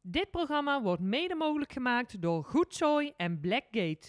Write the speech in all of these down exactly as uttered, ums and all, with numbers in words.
Dit programma wordt mede mogelijk gemaakt door Goedzooi en Blackgate.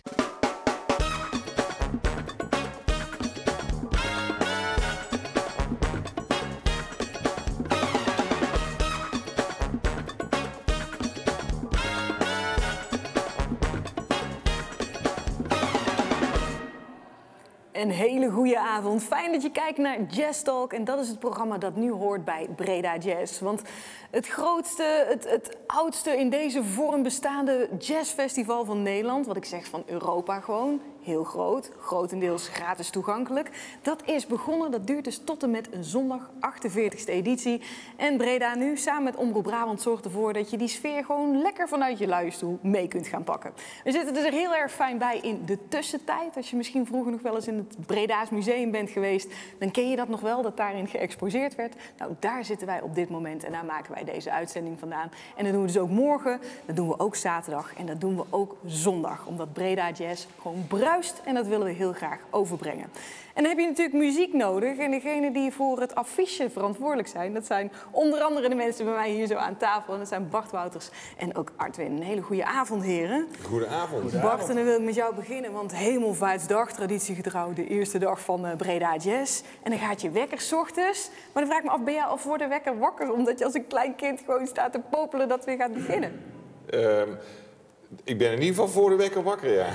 Een hele goede avond. Fijn dat je kijkt naar Jazz Talk. En dat is het programma dat nu hoort bij Breda Jazz. Want het grootste, het, het oudste in deze vorm bestaande jazzfestival van Nederland, wat ik zeg van Europa gewoon, heel groot, grotendeels gratis toegankelijk. Dat is begonnen, dat duurt dus tot en met een zondag, achtenveertigste editie. En Breda nu, samen met Omroep Brabant, zorgt ervoor dat je die sfeer gewoon lekker vanuit je luierstoel mee kunt gaan pakken. We zitten er heel erg fijn bij in de tussentijd. Als je misschien vroeger nog wel eens in het Breda's Museum bent geweest, dan ken je dat nog wel, dat daarin geëxposeerd werd. Nou, daar zitten wij op dit moment en daar maken wij deze uitzending vandaan. En dat doen we dus ook morgen, dat doen we ook zaterdag en dat doen we ook zondag. Omdat Breda Jazz gewoon bruist en dat willen we heel graag overbrengen. En dan heb je natuurlijk muziek nodig en degenen die voor het affiche verantwoordelijk zijn, dat zijn onder andere de mensen bij mij hier zo aan tafel. En dat zijn Bart Wouters en ook Artwin. Een hele goede avond, heren. Goedenavond. Bart, en dan wil ik met jou beginnen, want Hemelvaartsdag, traditiegetrouw, de eerste dag van uh, Breda Jazz. En dan gaat je wekker 's ochtends. Maar dan vraag ik me af, ben jij al voor de wekker wakker? Omdat je als een klein kind gewoon staat te popelen dat het weer gaat beginnen. Um, ik ben in ieder geval voor de wekker wakker, ja.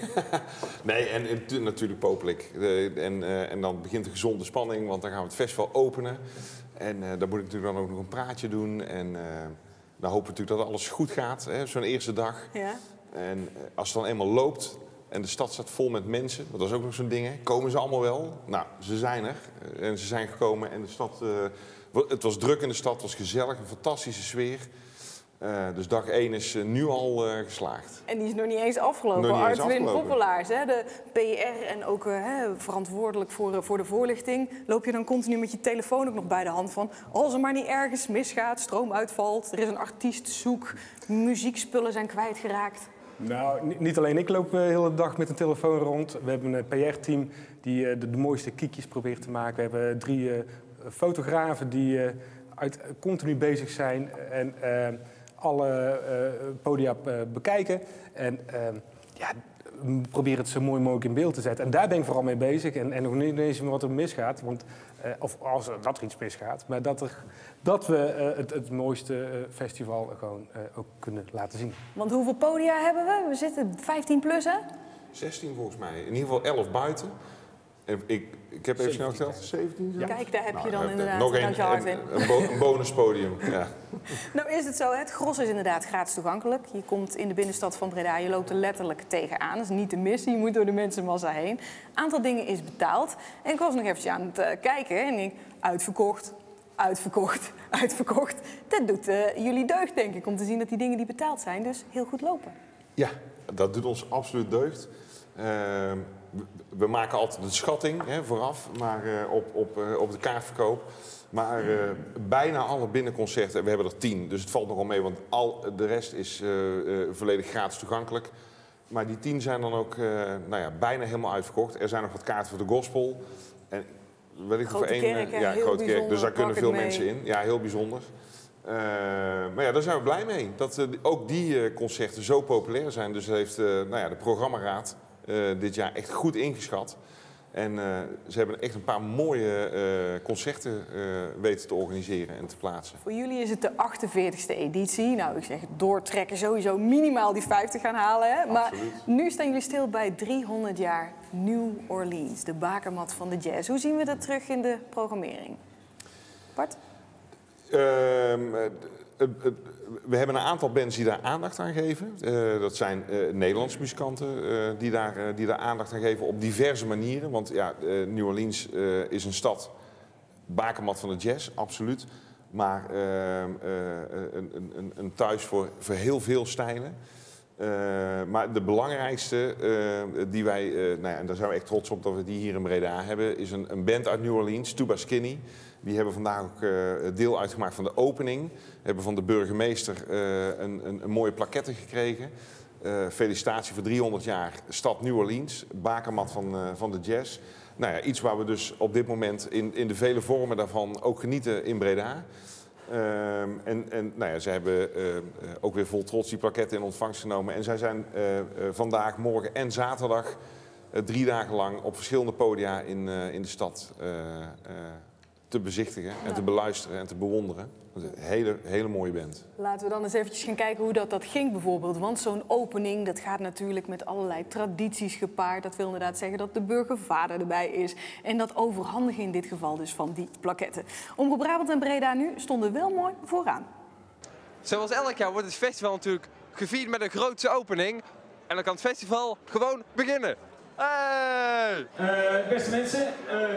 Nee, en, en natuurlijk popel ik. De, en, uh, en dan begint de gezonde spanning, want dan gaan we het festival openen. En uh, dan moet ik natuurlijk dan ook nog een praatje doen. En uh, dan hopen we natuurlijk dat alles goed gaat, zo'n eerste dag. Ja. En uh, als het dan eenmaal loopt en de stad staat vol met mensen, want dat is ook nog zo'n ding, hè. Komen ze allemaal wel? Nou, ze zijn er. En ze zijn gekomen en de stad, uh, het was druk in de stad, het was gezellig, een fantastische sfeer. Uh, dus dag één is uh, nu al uh, geslaagd. En die is nog niet eens afgelopen. Artwin Poppelaars, hè, de P R en ook uh, hè, verantwoordelijk voor, uh, voor de voorlichting. Loop je dan continu met je telefoon ook nog bij de hand van, als er maar niet ergens misgaat, stroom uitvalt, er is een artiest zoek, muziekspullen zijn kwijtgeraakt? Nou, niet alleen ik loop de hele dag met een telefoon rond. We hebben een P R-team die uh, de, de mooiste kiekjes probeert te maken. We hebben drie uh, fotografen die uh, uit, uh, continu bezig zijn en uh, alle uh, podia uh, bekijken. En uh, ja, we proberen het zo mooi mogelijk in beeld te zetten. En daar ben ik vooral mee bezig. En, en nog niet eens wat er misgaat, want, uh, of als er, dat er iets misgaat. Maar dat, er, dat we uh, het, het mooiste uh, festival gewoon uh, ook kunnen laten zien. Want hoeveel podia hebben we? We zitten vijftien plus, hè? zestien volgens mij. In ieder geval elf buiten. Ik, ik heb even snel geteld, zeventien? Ja. Kijk, daar heb nou, je dan uh, inderdaad nog een, een, een, een, bo een bonuspodium. Ja. Nou is het zo, het gros is inderdaad gratis toegankelijk. Je komt in de binnenstad van Breda, je loopt er letterlijk tegenaan. Dat is niet te missen, je moet door de mensenmassa heen. Aantal dingen is betaald. En ik was nog eventjes aan het uh, kijken en ik uitverkocht, uitverkocht, uitverkocht. Dat doet uh, jullie deugd, denk ik, om te zien dat die dingen die betaald zijn dus heel goed lopen. Ja, dat doet ons absoluut deugd. Uh, We maken altijd de schatting hè, vooraf, maar uh, op, op, uh, op de kaartverkoop. Maar uh, bijna alle binnenconcerten, we hebben er tien, dus het valt nogal mee, want al de rest is uh, uh, volledig gratis toegankelijk. Maar die tien zijn dan ook uh, nou ja, bijna helemaal uitverkocht. Er zijn nog wat kaarten voor de gospel. En, weet ik grote voor kerk, één, ja, heel grote kerk, dus daar kunnen veel mee. mensen in. Ja, heel bijzonder. Uh, maar ja, daar zijn we blij mee. Dat uh, ook die uh, concerten zo populair zijn. Dus heeft uh, nou ja, de programmaraad Uh, dit jaar echt goed ingeschat. En uh, ze hebben echt een paar mooie uh, concerten uh, weten te organiseren en te plaatsen. Voor jullie is het de achtenveertigste editie. Nou, ik zeg doortrekken, sowieso minimaal die vijftig gaan halen. Hè? Maar nu staan jullie stil bij driehonderd jaar New Orleans, de bakermat van de jazz. Hoe zien we dat terug in de programmering? Bart? Uh, Uh, uh, we hebben een aantal bands die daar aandacht aan geven. Uh, dat zijn uh, Nederlandse muzikanten uh, die, daar, uh, die daar aandacht aan geven op diverse manieren. Want ja, uh, New Orleans uh, is een stad, bakermat van de jazz, absoluut. Maar uh, uh, een, een, een thuis voor, voor heel veel stijlen. Uh, maar de belangrijkste uh, die wij, uh, nou ja, en daar zijn we echt trots op dat we die hier in Breda hebben, is een, een band uit New Orleans, Tuba Skinny. Die hebben vandaag ook uh, deel uitgemaakt van de opening. Hebben van de burgemeester uh, een, een, een mooie plaquette gekregen. Uh, felicitatie voor driehonderd jaar stad New Orleans, bakermat van, uh, van de jazz. Nou ja, iets waar we dus op dit moment in, in de vele vormen daarvan ook genieten in Breda. Um, en en nou ja, ze hebben uh, ook weer vol trots die plaquetten in ontvangst genomen. En zij zijn uh, uh, vandaag, morgen en zaterdag uh, drie dagen lang op verschillende podia in, uh, in de stad uh, uh, te bezichtigen en te beluisteren en te bewonderen. Dat is een hele, hele mooie band. Laten we dan eens eventjes gaan kijken hoe dat, dat ging bijvoorbeeld. Want zo'n opening, dat gaat natuurlijk met allerlei tradities gepaard. Dat wil inderdaad zeggen dat de burgervader erbij is. En dat overhandigen in dit geval dus van die plaquetten. Omroep Brabant en Breda nu stonden wel mooi vooraan. Zoals elk jaar wordt het festival natuurlijk gevierd met een grootse opening. En dan kan het festival gewoon beginnen. Hey! Uh, beste mensen, uh,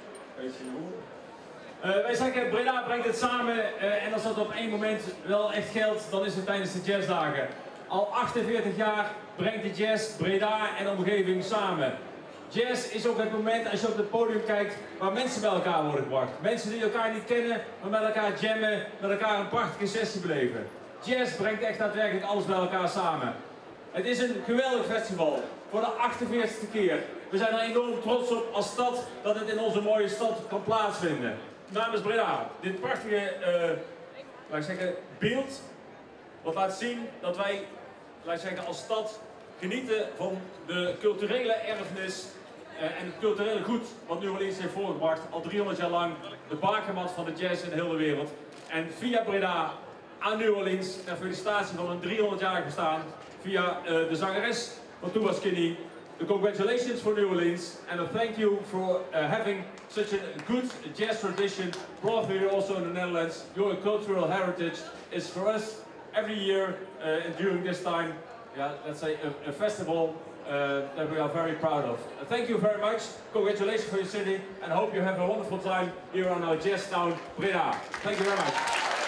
Uh, wij zeggen Breda brengt het samen uh, en als dat op één moment wel echt geldt, dan is het tijdens de jazzdagen. Al achtenveertig jaar brengt de jazz Breda en omgeving samen. Jazz is ook het moment, als je op het podium kijkt, waar mensen bij elkaar worden gebracht. Mensen die elkaar niet kennen, maar met elkaar jammen, met elkaar een prachtige sessie beleven. Jazz brengt echt daadwerkelijk alles bij elkaar samen. Het is een geweldig festival, voor de achtenveertigste keer. We zijn er enorm trots op als stad dat het in onze mooie stad kan plaatsvinden. Namens Breda, dit prachtige uh, laat ik zeggen, beeld, wat laat zien dat wij laat ik zeggen, als stad genieten van de culturele erfenis uh, en het culturele goed wat New Orleans heeft voorgebracht. Al driehonderd jaar lang de bakermat van de jazz in de hele wereld. En via Breda aan New Orleans, ter felicitatie van een driehonderdjarig bestaan, via uh, de zangeres van Tuba Skinny. The congratulations for New Orleans and a thank you for uh, having such a good jazz tradition brought here also in the Netherlands. Your cultural heritage is for us every year uh, and during this time, yeah, let's say a, a festival uh, that we are very proud of. Uh, thank you very much. Congratulations for your city and hope you have a wonderful time here on our jazz town, Breda. Thank you very much.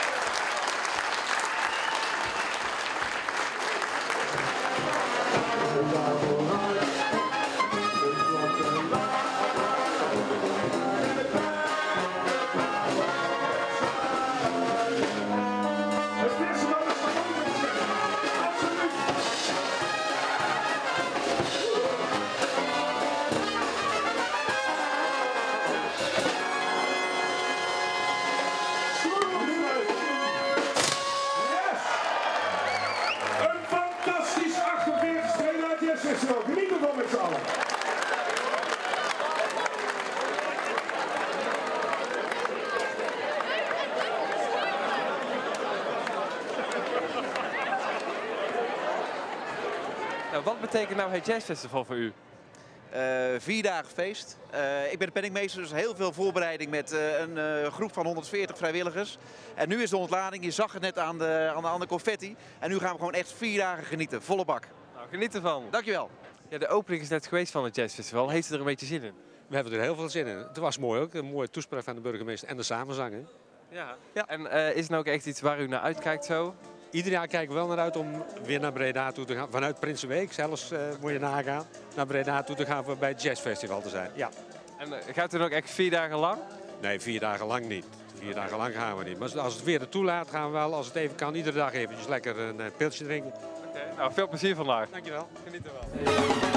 Wat betekent nou het Jazzfestival voor u? Uh, vier dagen feest. Uh, ik ben de penningmeester, dus heel veel voorbereiding met uh, een uh, groep van honderdveertig vrijwilligers. En nu is de ontlading, je zag het net aan de, aan de, aan de confetti. En nu gaan we gewoon echt vier dagen genieten, volle bak. Nou, geniet ervan. Dankjewel. Ja, de opening is net geweest van het Jazzfestival. Heeft u er een beetje zin in? We hebben er heel veel zin in. Het was mooi ook, een mooie toespraak van de burgemeester en de samenzangen. Ja. Ja. En uh, is het nou ook echt iets waar u naar uitkijkt zo? Ieder jaar kijken we wel naar uit om weer naar Breda toe te gaan. Vanuit Prinsenweek zelfs, uh, moet je nagaan, naar Breda toe te gaan voor bij het Jazzfestival te zijn. Ja. En uh, gaat u dan ook echt vier dagen lang? Nee, vier dagen lang niet. Vier dagen lang gaan we niet. Maar als het weer er toelaat, gaan we wel, als het even kan, iedere dag eventjes lekker een uh, pilsje drinken. Oké, okay. Nou veel plezier vandaag. Dankjewel. Geniet er wel.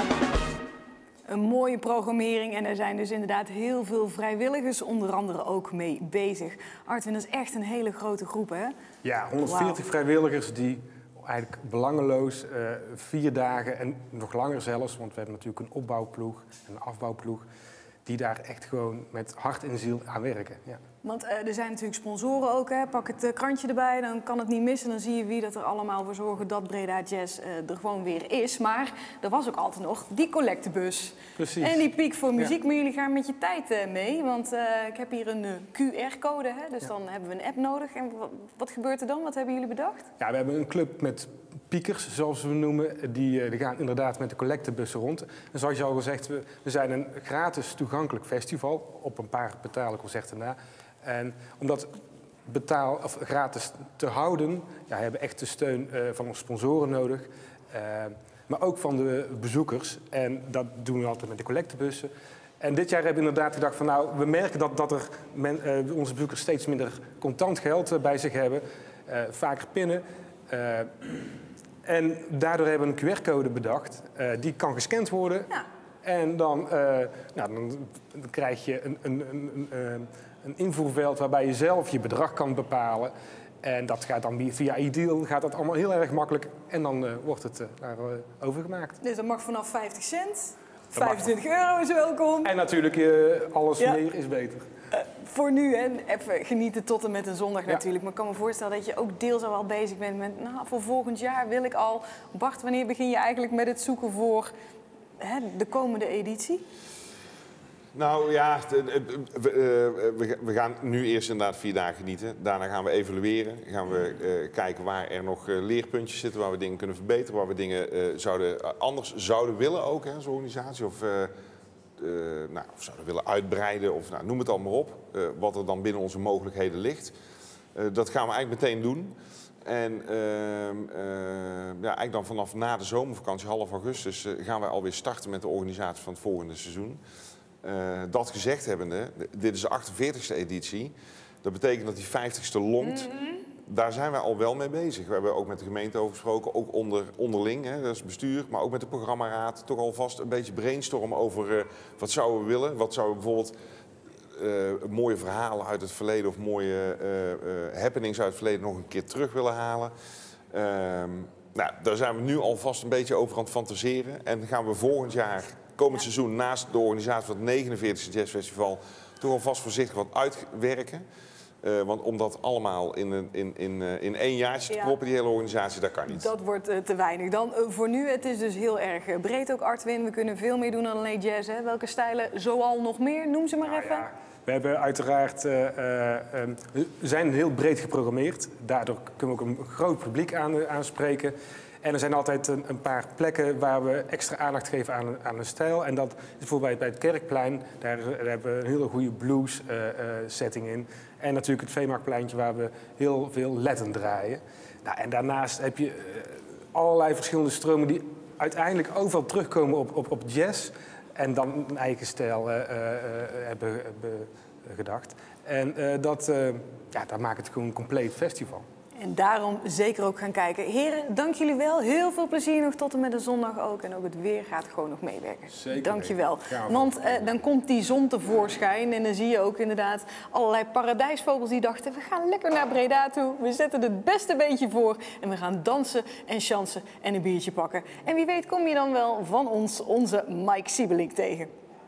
Een mooie programmering en er zijn dus inderdaad heel veel vrijwilligers onder andere ook mee bezig. Artwin, dat is echt een hele grote groep, hè? Ja, honderdveertig wow. vrijwilligers die eigenlijk belangeloos uh, vier dagen en nog langer zelfs, want we hebben natuurlijk een opbouwploeg en een afbouwploeg, die daar echt gewoon met hart en ziel aan werken. Ja. Want uh, er zijn natuurlijk sponsoren ook, hè? Pak het uh, krantje erbij, dan kan het niet missen. Dan zie je wie dat er allemaal voor zorgen dat Breda Jazz uh, er gewoon weer is. Maar er was ook altijd nog die collectebus. Precies. En die piek voor muziek, ja. Ja. Maar jullie gaan met je tijd uh, mee. Want uh, ik heb hier een uh, Q R-code, hè? Dus ja. Dan hebben we een app nodig. En wat, wat gebeurt er dan? Wat hebben jullie bedacht? Ja, we hebben een club met piekers, zoals we noemen. Die, die gaan inderdaad met de collectebussen rond. En zoals je al gezegd, we, we zijn een gratis toegankelijk festival. Op een paar betaalconcerten na. En om dat betaal, of gratis te houden, ja, hebben we echt de steun uh, van onze sponsoren nodig. Uh, maar ook van de bezoekers. En dat doen we altijd met de collectebussen. En dit jaar hebben we inderdaad gedacht van nou, we merken dat, dat er men, uh, onze bezoekers steeds minder contant geld uh, bij zich hebben. Uh, vaker pinnen. Uh, en daardoor hebben we een Q R-code bedacht. Uh, die kan gescand worden. Ja. En dan, uh, nou, dan, dan krijg je een, een, een, een, een invoerveld waarbij je zelf je bedrag kan bepalen. En dat gaat dan via iDeal, gaat dat allemaal heel erg makkelijk. En dan uh, wordt het uh, daar uh, overgemaakt. Dus dat mag vanaf vijftig cent. vijfentwintig euro is welkom. En natuurlijk, uh, alles ja. meer is beter. Uh, voor nu, hè, even genieten tot en met een zondag ja. natuurlijk. Maar ik kan me voorstellen dat je ook deels al wel bezig bent met... nou, voor volgend jaar wil ik al... Bart, wanneer begin je eigenlijk met het zoeken voor hè, de komende editie? Nou ja, we, we gaan nu eerst inderdaad vier dagen genieten. Daarna gaan we evalueren. Gaan we uh, kijken waar er nog uh, leerpuntjes zitten, waar we dingen kunnen verbeteren, waar we dingen uh, zouden, anders zouden willen ook, hè, als organisatie. Of, uh, uh, nou, of zouden willen uitbreiden, of nou, noem het allemaal op. Uh, wat er dan binnen onze mogelijkheden ligt. Uh, dat gaan we eigenlijk meteen doen. En uh, uh, ja, eigenlijk dan vanaf na de zomervakantie, half augustus, uh, gaan wij alweer starten met de organisatie van het volgende seizoen. Uh, dat gezegd hebbende, dit is de achtenveertigste editie. Dat betekent dat die vijftigste longt. Mm-hmm. Daar zijn wij al wel mee bezig. We hebben ook met de gemeente over gesproken, ook onder, onderling, hè, dat is bestuur, maar ook met de programmaraad. Toch alvast een beetje brainstormen over uh, wat zouden we willen. Wat zouden we bijvoorbeeld uh, mooie verhalen uit het verleden of mooie uh, uh, happenings uit het verleden nog een keer terug willen halen. Uh, nou, daar zijn we nu alvast een beetje over aan het fantaseren. En dan gaan we volgend jaar... komend seizoen naast de organisatie van het negenenveertigste Jazzfestival toch alvast voorzichtig wat uitwerken. Uh, want om dat allemaal in, in, in, uh, in één jaartje te ja. proppen, die hele organisatie, dat kan niet. Dat wordt uh, te weinig. Dan uh, voor nu, het is dus heel erg uh, breed ook, Artwin. We kunnen veel meer doen dan alleen jazz. Hè? Welke stijlen zoal nog meer? Noem ze maar nou, even. Ja. We hebben uiteraard, uh, uh, um, we zijn heel breed geprogrammeerd. Daardoor kunnen we ook een groot publiek aan, aanspreken. En er zijn altijd een, een paar plekken waar we extra aandacht geven aan, aan een stijl. En dat is bijvoorbeeld bij het Kerkplein. Daar, daar hebben we een hele goede blues uh, uh, setting in. En natuurlijk het Veemarktpleintje waar we heel veel Latin draaien. Nou, en daarnaast heb je uh, allerlei verschillende stromen die uiteindelijk overal terugkomen op, op, op jazz. En dan een eigen stijl uh, uh, hebben, hebben gedacht. En uh, dat, uh, ja, dat maakt het gewoon een compleet festival. En daarom zeker ook gaan kijken. Heren, dank jullie wel. Heel veel plezier nog tot en met de zondag ook. En ook het weer gaat gewoon nog meewerken. Zeker. Dank je wel. Want eh, dan komt die zon tevoorschijn. En dan zie je ook inderdaad allerlei paradijsvogels die dachten... we gaan lekker naar Breda toe. We zetten het beste beentje voor. En we gaan dansen en chansen en een biertje pakken. En wie weet kom je dan wel van ons, onze Mike Siebelink tegen.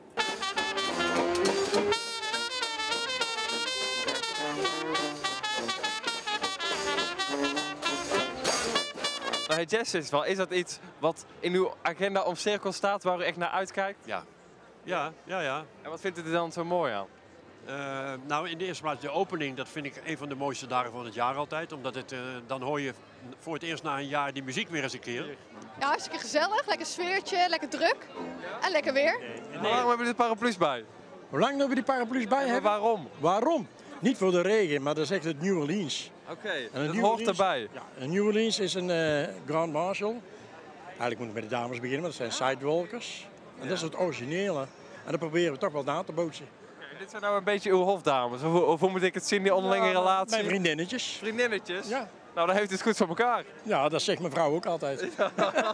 Het Jazzfestival, is dat iets wat in uw agenda omcirkeld staat, waar u echt naar uitkijkt? Ja, ja, ja. ja. En wat vindt u er dan zo mooi aan? Uh, nou, in de eerste plaats de opening, dat vind ik een van de mooiste dagen van het jaar altijd. Omdat het, uh, dan hoor je voor het eerst na een jaar die muziek weer eens een keer. Ja, hartstikke gezellig, lekker sfeertje, lekker druk en lekker weer. Nee, nee. Maar waarom hebben we de paraplu's bij? Hoe lang hebben we die paraplu's bij hebben? Waarom? Waarom? Niet voor de regen, maar dat is echt het New Orleans. Oké, okay, dat hoort erbij. Ja, een New Orleans is een uh, Grand Marshal. Eigenlijk moet ik met de dames beginnen, want dat zijn sidewalkers. En ja. dat is het originele. En dat proberen we toch wel na te bootsen. Okay, dit zijn nou een beetje uw hofdames. Of, of hoe moet ik het zien, die onderlinge ja, relatie? Mijn vriendinnetjes. Vriendinnetjes? Ja. Nou, dan heeft u het goed voor elkaar. Ja, dat zegt mijn vrouw ook altijd. Ja.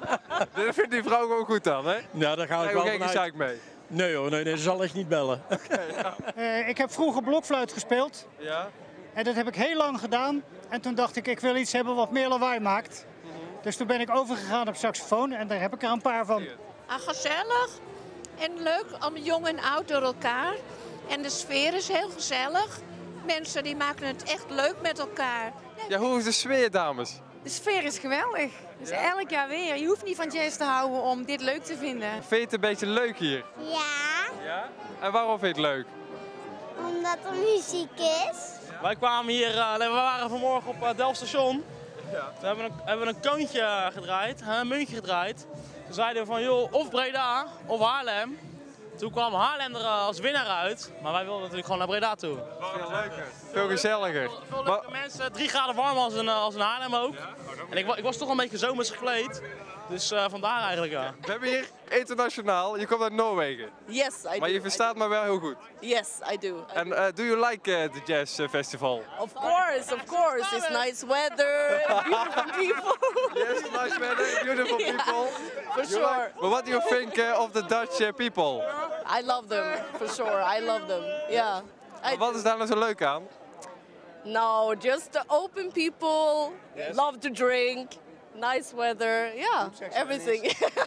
Dat vindt die vrouw gewoon goed dan, hè? Ja, daar ga ik wel vanuit. Geen mee? Nee hoor, nee, nee, ze zal echt niet bellen. Okay, ja. uh, ik heb vroeger blokfluit gespeeld. Ja? En dat heb ik heel lang gedaan. En toen dacht ik, ik wil iets hebben wat meer lawaai maakt. Mm-hmm. Dus toen ben ik overgegaan op saxofoon en daar heb ik er een paar van. Ah, gezellig en leuk, allemaal jong en oud door elkaar. En de sfeer is heel gezellig. Mensen die maken het echt leuk met elkaar. Ja, hoe is de sfeer, dames? De sfeer is geweldig. Dus ja? Elk jaar weer. Je hoeft niet van jazz te houden om dit leuk te vinden. Vind je het een beetje leuk hier? Ja. Ja? En waarom vind je het leuk? Omdat er muziek is. Wij kwamen hier, uh, we waren vanmorgen op uh, Delft station. Ja. Toen hebben we een, hebben we een kantje gedraaid, een muntje gedraaid. Toen zeiden we van joh, of Breda of Haarlem. Toen kwam Haarlem er uh, als winnaar uit, maar wij wilden natuurlijk gewoon naar Breda toe. Veel leuker, veel gezelliger. Veel leuke mensen, drie graden warm als in, uh, als in Haarlem ook. Ja? En ik, ik was toch een beetje zomers gekleed. Dus uh, vandaar eigenlijk, ja. We hebben hier internationaal, je komt uit Noorwegen. Yes, I do. Maar je verstaat me wel heel goed. Yes, I do. En uh, do you like uh, the jazz uh, festival? Of course, of course. It's nice weather, beautiful people. Yes, nice weather, beautiful people. Yeah, for you sure. Like, but what do you think uh, of the Dutch uh, people? I love them, for sure. I love them, yeah. Maar wat is daar nou zo leuk aan? No, just the open people, Yes. love to drink, nice weather, yeah, everything.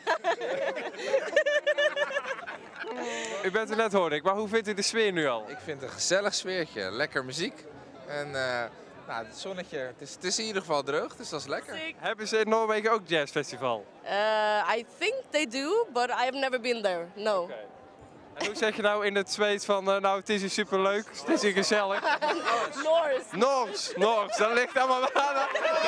U bent er net, hoorde ik, maar hoe vindt u de sfeer nu al? Ik vind het een gezellig sfeertje, lekker muziek. En uh, nou, het zonnetje, het is, het is in ieder geval droog, dus dat is lekker. Hebben ze in Noorwegen ook jazzfestival? Uh, I think they do, but I have never been there, no. Okay. En hoe zeg je nou in het Zweeds van, uh, nou het is hier superleuk, het is hier gezellig? Noors. Noors, Noors, dat ligt allemaal aan.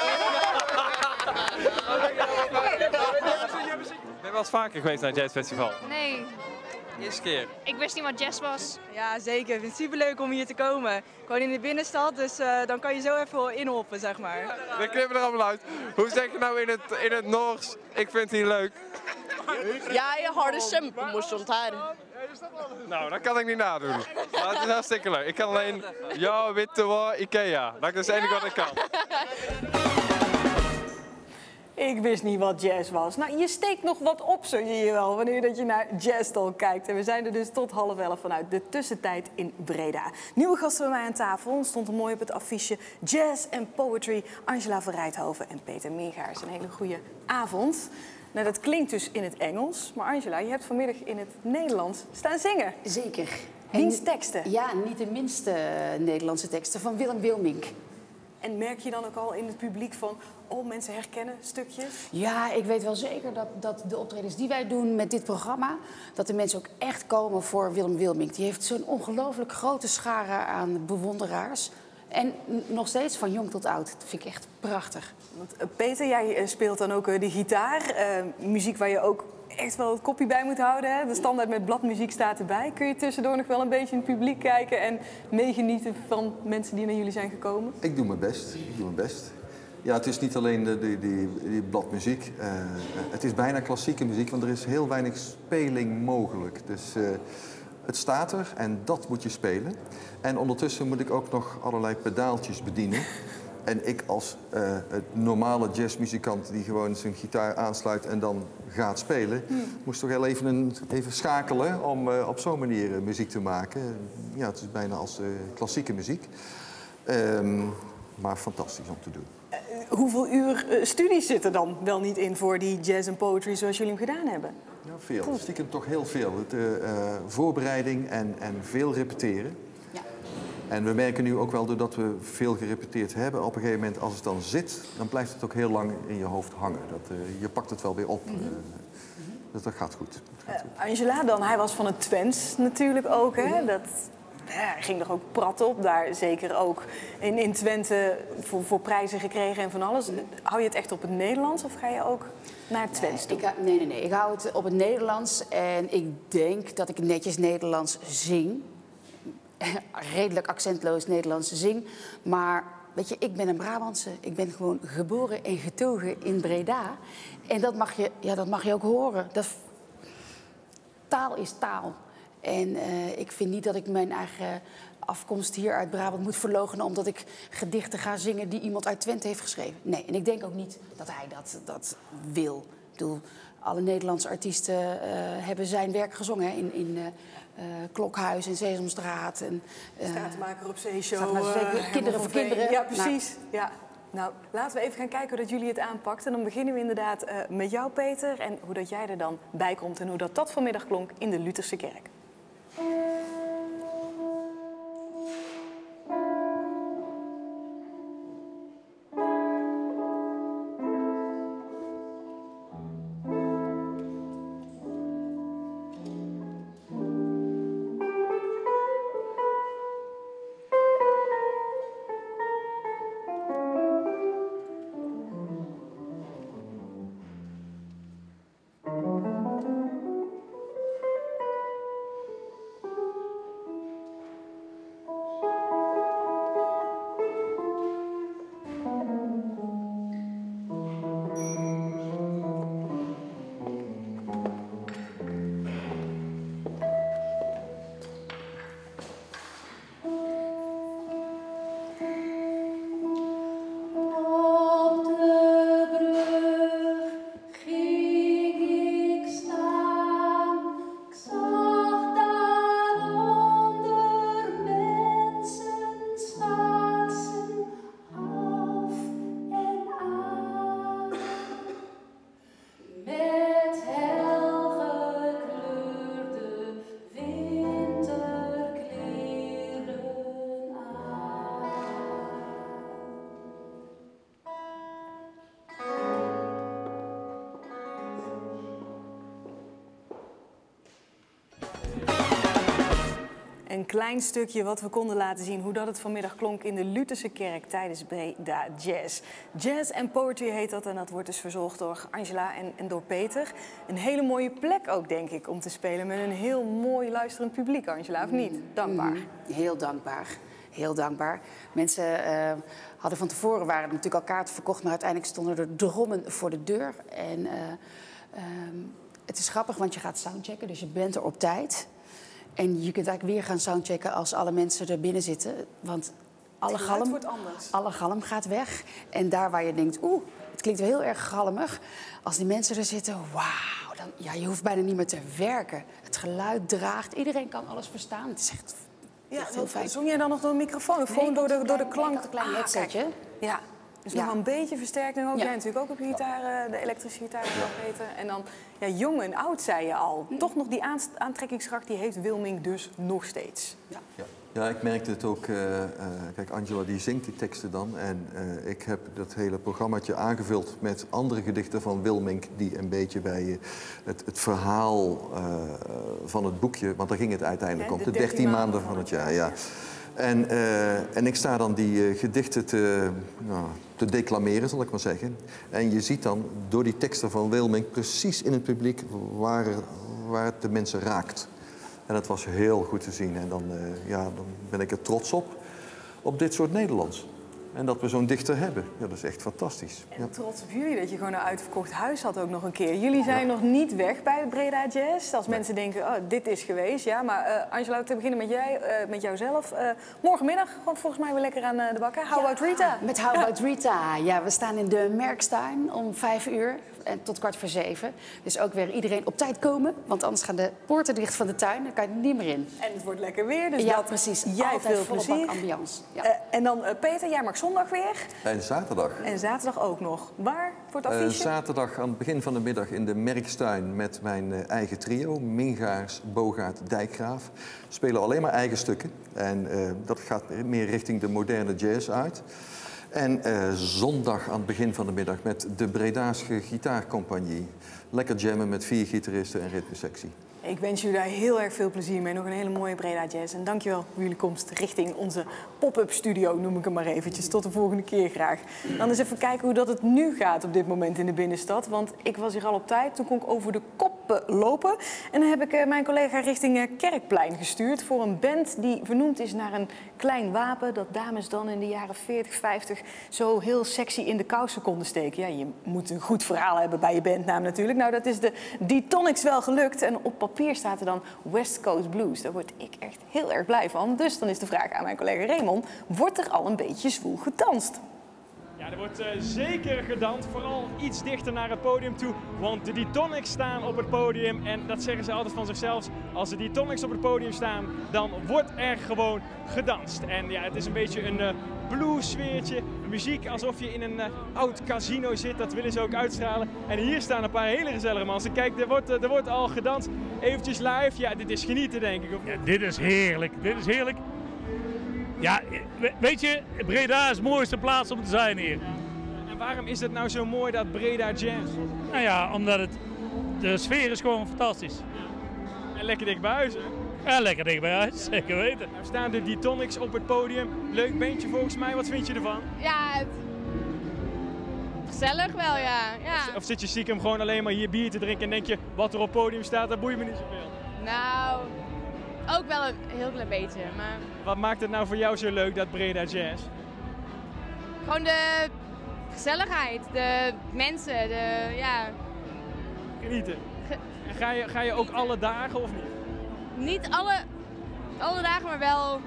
Ben je wel eens vaker geweest naar het jazzfestival? Nee, Eerste keer. ik wist niet wat jazz was. Ja, zeker. Ik vind het superleuk om hier te komen. Gewoon in de binnenstad, dus uh, dan kan je zo even inhoppen, zeg maar. We knippen er allemaal uit. Hoe zeg je nou in het, in het Noors, ik vind het hier leuk? Jeg har det kjempemorsomt her. Nou, dat kan ik niet nadoen. Maar het is hartstikke leuk. Ik kan alleen, ja, witte waar, Ikea. Dat is het enige wat ik kan. Ik wist niet wat jazz was. Nou, je steekt nog wat op, zo zie je wel, wanneer dat je naar Jazz Talk kijkt. En we zijn er dus tot half elf vanuit de tussentijd in Breda. Nieuwe gasten bij mij aan tafel, stond er mooi op het affiche. Jazz en Poetry, Angela van Rijthoven en Peter Meergaars. Een hele goede avond. Nou, dat klinkt dus in het Engels. Maar Angela, je hebt vanmiddag in het Nederlands staan zingen. Zeker. Wiens teksten? Ja, niet de minste Nederlandse teksten, van Willem Wilmink. En merk je dan ook al in het publiek van, oh, mensen herkennen stukjes? Ja, ik weet wel zeker dat, dat de optredens die wij doen met dit programma, dat de mensen ook echt komen voor Willem Wilmink. Die heeft zo'n ongelooflijk grote schare aan bewonderaars. En nog steeds van jong tot oud. Dat vind ik echt prachtig. Want, uh, Peter, jij uh, speelt dan ook uh, de gitaar. Uh, muziek waar je ook echt wel het kopje bij moet houden. Hè? De standaard met bladmuziek staat erbij. Kun je tussendoor nog wel een beetje in het publiek kijken en meegenieten van mensen die naar jullie zijn gekomen? Ik doe mijn best. Ik doe mijn best. Ja, het is niet alleen de, die, die, die bladmuziek. Uh, het is bijna klassieke muziek, want er is heel weinig speling mogelijk. Dus uh, het staat er en dat moet je spelen. En ondertussen moet ik ook nog allerlei pedaaltjes bedienen. En ik als uh, het normale jazzmuzikant die gewoon zijn gitaar aansluit en dan gaat spelen, hmm. moest toch heel even, een, even schakelen om uh, op zo'n manier uh, muziek te maken. Ja, het is bijna als uh, klassieke muziek. Um, maar fantastisch om te doen. Uh, hoeveel uur uh, studies zit er dan wel niet in voor die jazz en poetry zoals jullie hem gedaan hebben? Ja, veel. Stiekem toch heel veel. Het, uh, uh, voorbereiding en, en veel repeteren. Ja. En we merken nu ook wel, doordat we veel gerepeteerd hebben, op een gegeven moment als het dan zit, dan blijft het ook heel lang in je hoofd hangen. Dat, uh, je pakt het wel weer op. Mm-hmm. uh, dus dat gaat goed. Dat gaat goed. Uh, Angela dan, hij was van het Twents natuurlijk ook, hè? Dat... Ja, er ging er ook prat op, daar zeker ook in, in Twente voor, voor prijzen gekregen en van alles. Hou je het echt op het Nederlands of ga je ook naar het Twents toe? Nee, ik, nee, nee, nee. Ik hou het op het Nederlands en ik denk dat ik netjes Nederlands zing. Redelijk accentloos Nederlands zing. Maar weet je, ik ben een Brabantse. Ik ben gewoon geboren en getogen in Breda. En dat mag je, ja, dat mag je ook horen. Dat, taal is taal. En uh, ik vind niet dat ik mijn eigen afkomst hier uit Brabant moet verloochenen omdat ik gedichten ga zingen die iemand uit Twente heeft geschreven. Nee, en ik denk ook niet dat hij dat, dat wil. Ik bedoel, alle Nederlandse artiesten uh, hebben zijn werk gezongen hè, in, in uh, uh, Klokhuis en Sesamstraat. En, uh, Stratenmaker op Zeeshow. Uh, kinderen voor kinderen. Ja, precies. Nou. Ja. Nou, laten we even gaan kijken hoe dat jullie het aanpakt. En dan beginnen we inderdaad uh, met jou, Peter. En hoe dat jij er dan bij komt en hoe dat, dat vanmiddag klonk in de Lutherse kerk. Een klein stukje wat we konden laten zien hoe dat het vanmiddag klonk in de Lutherse kerk tijdens Breda Jazz. Jazz and Poetry heet dat en dat wordt dus verzorgd door Angela en, en door Peter. Een hele mooie plek ook, denk ik, om te spelen met een heel mooi luisterend publiek, Angela, of niet? Dankbaar. Mm, heel dankbaar. Heel dankbaar. Mensen uh, hadden van tevoren, waren er natuurlijk al kaarten verkocht, maar uiteindelijk stonden er drommen voor de deur. En uh, um, het is grappig, want je gaat soundchecken, dus je bent er op tijd. En je kunt eigenlijk weer gaan soundchecken als alle mensen er binnen zitten. Want alle galm, wordt anders. alle galm gaat weg. En daar waar je denkt, oeh, het klinkt wel heel erg galmig. Als die mensen er zitten, wauw, dan, ja, je hoeft bijna niet meer te werken. Het geluid draagt, iedereen kan alles verstaan. Het is echt, ja, echt heel fijn. Zong jij dan nog door een microfoon of gewoon door de, door de klank? Nee, een klein headsetje. Ah, ja. Dus ja. nog wel een beetje versterking ook. Ja. Jij natuurlijk ook op je gitaar, de elektrische gitaar, ja. Peter. En dan, ja, jong en oud zei je al. Hm. Toch nog die aantrekkingskracht, die heeft Wilming dus nog steeds. Ja, ja. ja ik merkte het ook. Uh, uh, kijk, Angela die zingt die teksten dan. En uh, ik heb dat hele programmaatje aangevuld met andere gedichten van Wilming die een beetje bij uh, het, het verhaal uh, van het boekje, want daar ging het uiteindelijk om. De dertien maanden van het jaar, ja. En, uh, en ik sta dan die uh, gedichten te, nou, te declameren, zal ik maar zeggen. En je ziet dan door die teksten van Wilming precies in het publiek waar, waar het de mensen raakt. En dat was heel goed te zien. En dan, uh, ja, dan ben ik er trots op, op dit soort Nederlands. En dat we zo'n dichter hebben. Ja, dat is echt fantastisch. En ja. trots op jullie dat je gewoon een uitverkocht huis had ook nog een keer. Jullie zijn ja. nog niet weg bij Breda Jazz. Als nee. mensen denken, oh, dit is geweest. Ja, maar uh, Angela, te beginnen met, jij, uh, met jouzelf. Uh, morgenmiddag gewoon volgens mij weer lekker aan uh, de bak. Hè? How ja, about Rita? Met How about Rita. Ja, we staan in de Merkstuin om vijf uur. En tot kwart voor zeven. Dus ook weer iedereen op tijd komen. Want anders gaan de poorten dicht van de tuin. Dan kan je er niet meer in. En het wordt lekker weer. Dus ja, dat precies. Jij altijd veel plezier. ambiance. Ja. Uh, en dan uh, Peter, jij mag zondag weer. En zaterdag. En zaterdag ook nog. Waar voor het affiche? Uh, zaterdag aan het begin van de middag in de Merkstuin met mijn uh, eigen trio. Mingaars, Bogaert, Dijkgraaf. Spelen alleen maar eigen stukken. En uh, dat gaat meer richting de moderne jazz uit. En uh, zondag aan het begin van de middag met de Bredaanse Gitaarcompagnie. Lekker jammen met vier gitaristen en ritmesectie. Ik wens jullie daar heel erg veel plezier mee. Nog een hele mooie Breda Jazz. En dankjewel voor jullie komst richting onze pop-up studio, noem ik hem maar eventjes. Tot de volgende keer graag. Dan eens even kijken hoe dat het nu gaat op dit moment in de binnenstad. Want ik was hier al op tijd. Toen kon ik over de koppen lopen. En dan heb ik uh, mijn collega richting uh, Kerkplein gestuurd voor een band die vernoemd is naar een klein wapen dat dames dan in de jaren veertig, vijftig zo heel sexy in de kousen konden steken. Ja, je moet een goed verhaal hebben bij je bandnaam natuurlijk. Nou, dat is de D-Tonics wel gelukt. En op papier staat er dan West Coast Blues. Daar word ik echt heel erg blij van. Dus dan is de vraag aan mijn collega Raymond, wordt er al een beetje zwoel gedanst? Ja, er wordt uh, zeker gedanst, vooral iets dichter naar het podium toe, want de D-Tonics staan op het podium en dat zeggen ze altijd van zichzelf. Als de D-Tonics op het podium staan, dan wordt er gewoon gedanst. En ja, het is een beetje een uh, blues sfeertje, muziek alsof je in een uh, oud casino zit, dat willen ze ook uitstralen. En hier staan een paar hele gezellige mensen. Kijk, er wordt, uh, er wordt al gedanst, eventjes live. Ja, dit is genieten denk ik. Of... Ja, dit is heerlijk, dit is heerlijk. Ja, weet je, Breda is de mooiste plaats om te zijn hier. En waarom is het nou zo mooi, dat Breda Jazz? Nou ja, omdat het, de sfeer is gewoon fantastisch. Ja. En lekker dicht bij huis, hè? Ja, lekker dicht bij huis, zeker weten. Nou staan de D-Tonics op het podium. Leuk bandje volgens mij, wat vind je ervan? Ja, het... gezellig wel, ja. ja. Of, of zit je stiekem gewoon alleen maar hier bier te drinken en denk je, wat er op het podium staat, dat boeit me niet zoveel? Nou... ook wel een heel klein beetje, maar... Wat maakt het nou voor jou zo leuk, dat Breda Jazz? Gewoon de gezelligheid, de mensen, de, ja... Genieten. Ge en ga je, ga je ook alle dagen of niet? Niet alle, alle dagen, maar wel...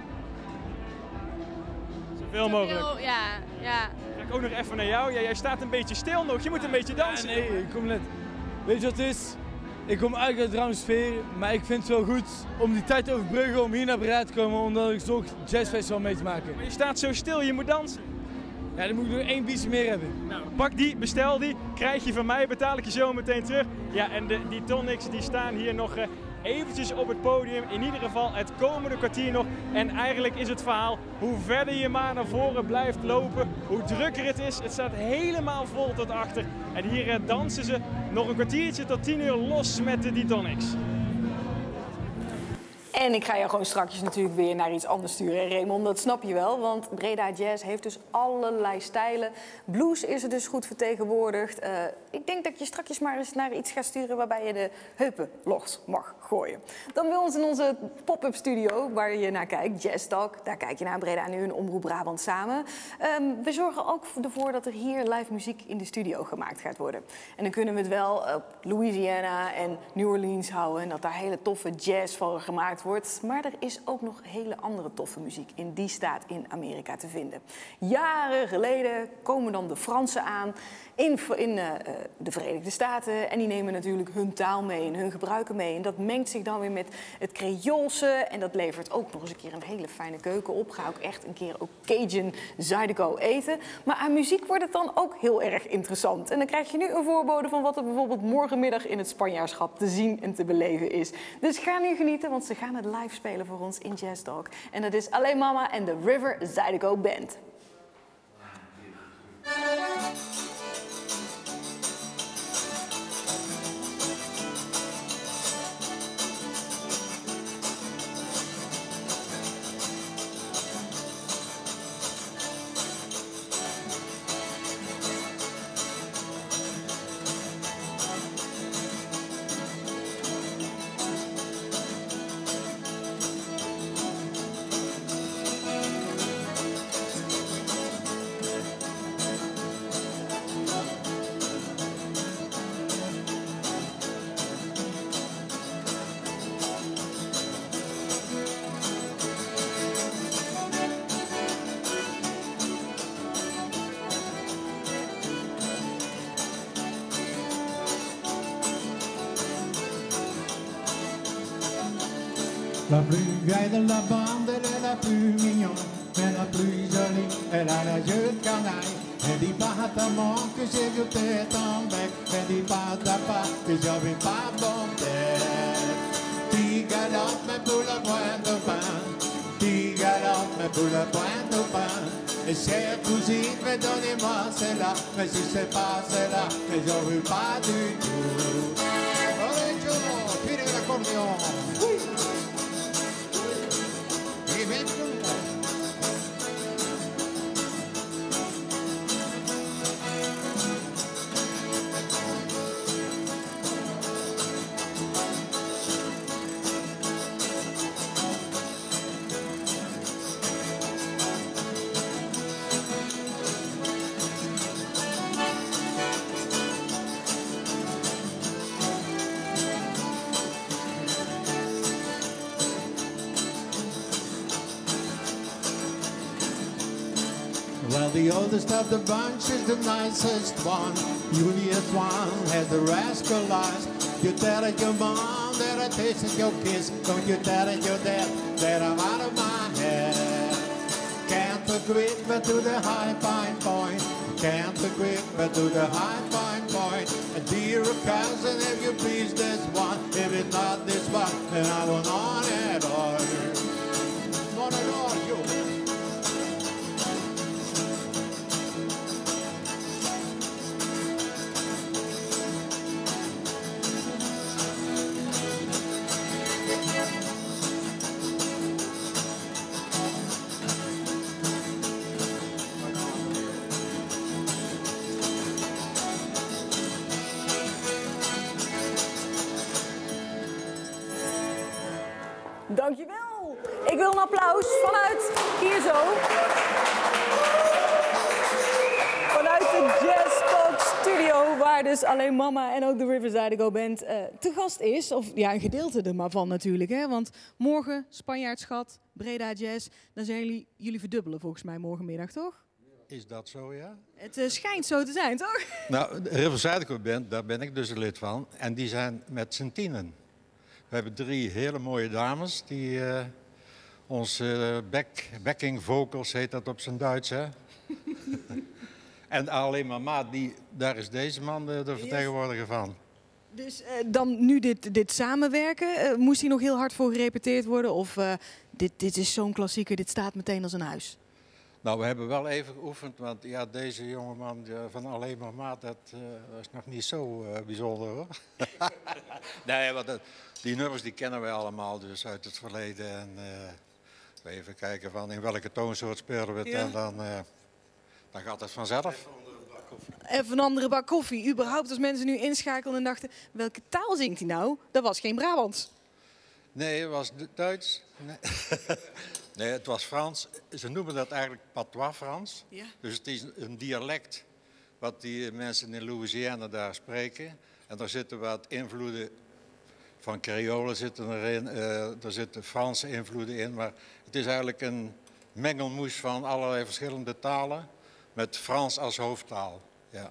Zoveel mogelijk. Zoveel, ja, ja. Ga ik ook nog even naar jou. Ja, jij staat een beetje stil nog, je moet een beetje dansen. Ja, nee, ik kom net... Weet je wat het is? Ik kom eigenlijk uit de Ramsfeer, maar ik vind het wel goed om die tijd te overbruggen om hier naar Breda te komen, omdat ik toch jazzfestival mee te maken. Maar je staat zo stil, je moet dansen. Ja, dan moet ik nog één biertje meer hebben. Nou, pak die, bestel die, krijg je van mij, betaal ik je zo meteen terug. Ja, en de, die tonics die staan hier nog uh, eventjes op het podium, in ieder geval het komende kwartier nog. En eigenlijk is het verhaal, hoe verder je maar naar voren blijft lopen, hoe drukker het is. Het staat helemaal vol tot achter. En hier uh, dansen ze nog een kwartiertje tot tien uur los met de D-Tonics. En ik ga je gewoon straks natuurlijk weer naar iets anders sturen. Raymond, dat snap je wel, want Breda Jazz heeft dus allerlei stijlen. Blues is er dus goed vertegenwoordigd. Uh, ik denk dat je straks maar eens naar iets gaat sturen waarbij je de heupen los mag gooien. Dan bij ons in onze pop-up studio, waar je naar kijkt, Jazz Talk, daar kijk je naar Breda Nu en Omroep Brabant samen. Um, we zorgen ook ervoor dat er hier live muziek in de studio gemaakt gaat worden. En dan kunnen we het wel op Louisiana en New Orleans houden en dat daar hele toffe jazz van gemaakt wordt. Maar er is ook nog hele andere toffe muziek in die staat in Amerika te vinden. Jaren geleden komen dan de Fransen aan in, in uh, de Verenigde Staten en die nemen natuurlijk hun taal mee en hun gebruiken mee. En dat mengt zich dan weer met het Creoolse en dat levert ook nog eens een keer een hele fijne keuken op. Ga ook echt een keer ook Cajun Zydeco eten. Maar aan muziek wordt het dan ook heel erg interessant. En dan krijg je nu een voorbode van wat er bijvoorbeeld morgenmiddag in het Spanjaardschap te zien en te beleven is. Dus ga nu genieten, want ze gaan het live spelen voor ons in Jazz Talk. En dat is alleen Mama en de River Zydeco Band. La plus vieille de la bande, elle est la plus mignonne, mais la plus jolie, elle a la yeux de canaille. Elle dit pas à ta maman que j'ai goûté ton bec, elle dit pas à ta part que j'avais pas bon tête. Tu galopes mais pour la pointe au pain, tu galopes mais pour la pointe au pain. Et chère cousine, mais donnez-moi celle-là, mais si c'est pas celle-là, mais j'en veux pas du tout. Allez Joe, tire l'accordéon. Oui. Well, the oldest of the bunch is the nicest one. Julius one has the rascalized. You tell it your mom that I tasted your kiss. Don't you tell it your dad that I'm out of my head. Can't agree but to the high fine point. Can't agree but to the high fine point. And dear cousin, if you please this one. If it's not this one, then I will not at all. Not at all, you. Dankjewel. Ik wil een applaus vanuit hier zo. Vanuit de Jazz Talk studio, waar dus alleen Mama en ook de River Zydeco Band uh, te gast is. Of ja, een gedeelte er maar van natuurlijk. Hè? Want morgen, Spanjaardschat, Breda Jazz, dan zijn jullie, jullie verdubbelen volgens mij morgenmiddag, toch? Is dat zo, ja? Het uh, schijnt zo te zijn, toch? Nou, de River Zydeco Band, daar ben ik dus een lid van. En die zijn met z'n tienen. We hebben drie hele mooie dames die uh, onze uh, back, backing vocals, heet dat op zijn Duits, hè? En alleen Mama, die, daar is deze man de, de vertegenwoordiger van. Dus uh, dan nu dit, dit samenwerken, uh, moest hier nog heel hard voor gerepeteerd worden? Of uh, dit, dit is zo'n klassieker, dit staat meteen als een huis? Nou, we hebben wel even geoefend, want ja, deze jongeman uh, van Alleen maar Maat, dat uh, is nog niet zo uh, bijzonder hoor. Nee, want dat, die nummers die kennen wij allemaal dus uit het verleden. En uh, even kijken van in welke toonsoort spelen we het ja. en dan, uh, dan gaat het vanzelf. Even een andere bak koffie. Überhaupt als mensen nu inschakelden en dachten, welke taal zingt hij nou? Dat was geen Brabants. Nee, het was Duits. Nee. Nee, het was Frans. Ze noemen dat eigenlijk patois Frans. Ja. Dus het is een dialect wat die mensen in Louisiana daar spreken. En daar zitten wat invloeden van Creolen zitten erin. Uh, er zitten Franse invloeden in. Maar het is eigenlijk een mengelmoes van allerlei verschillende talen met Frans als hoofdtaal. Ja.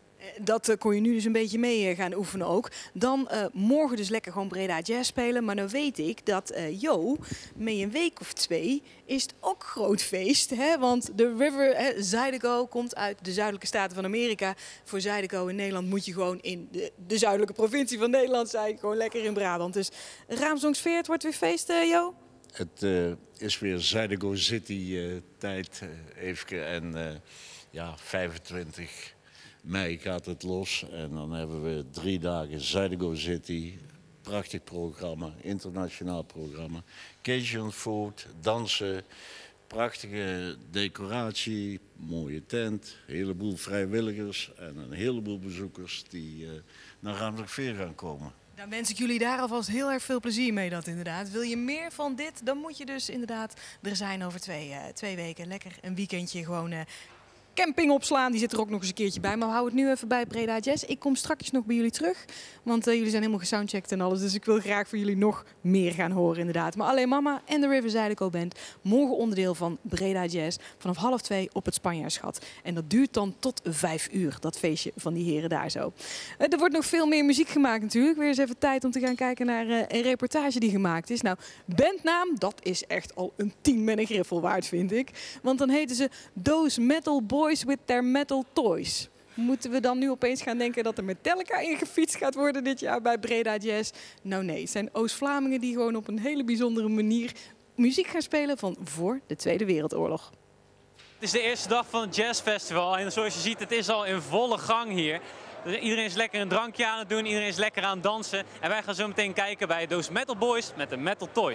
Dat uh, kon je nu dus een beetje mee uh, gaan oefenen ook. Dan uh, morgen dus lekker gewoon Breda Jazz spelen. Maar dan weet ik dat uh, Jo, mee een week of twee, is het ook groot feest. Hè? Want de River hè, Zydeco komt uit de zuidelijke staten van Amerika. Voor Zydeco in Nederland moet je gewoon in de, de zuidelijke provincie van Nederland zijn. Gewoon lekker in Brabant. Dus Raamsdonksfeer, het wordt weer feest, uh, Jo? Het uh, is weer Zydeco City uh, tijd uh, even. En uh, ja, vijfentwintig mei gaat het los en dan hebben we drie dagen Zydeco City. Prachtig programma, internationaal programma. Cajun food, dansen, prachtige decoratie, mooie tent. Een heleboel vrijwilligers en een heleboel bezoekers die uh, naar Raamsdonksfeer gaan komen. Dan wens ik jullie daar alvast heel erg veel plezier mee dat inderdaad. Wil je meer van dit, dan moet je dus inderdaad er zijn over twee, uh, twee weken. Lekker een weekendje gewoon... Uh, camping opslaan, die zit er ook nog eens een keertje bij. Maar we houden het nu even bij Breda Jazz. Ik kom straks nog bij jullie terug. Want uh, jullie zijn helemaal gesoundcheckt en alles. Dus ik wil graag voor jullie nog meer gaan horen inderdaad. Maar Alleen Mama en de River Zydeco Band. Morgen onderdeel van Breda Jazz. Vanaf half twee op het Spanjaardsgat. En dat duurt dan tot vijf uur. Dat feestje van die heren daar zo. Uh, er wordt nog veel meer muziek gemaakt natuurlijk. Weer eens even tijd om te gaan kijken naar uh, een reportage die gemaakt is. Nou, bandnaam, dat is echt al een tien met een griffel waard vind ik. Want dan heten ze Those Metal Boys with their metal toys. Moeten we dan nu opeens gaan denken dat er Metallica ingefietst gaat worden dit jaar bij Breda Jazz? Nou nee, het zijn Oost-Vlamingen die gewoon op een hele bijzondere manier muziek gaan spelen van voor de Tweede Wereldoorlog. Het is de eerste dag van het jazzfestival en zoals je ziet, het is al in volle gang hier. Iedereen is lekker een drankje aan het doen, iedereen is lekker aan het dansen. En wij gaan zo meteen kijken bij Those Metal Boys met de Metal Toys.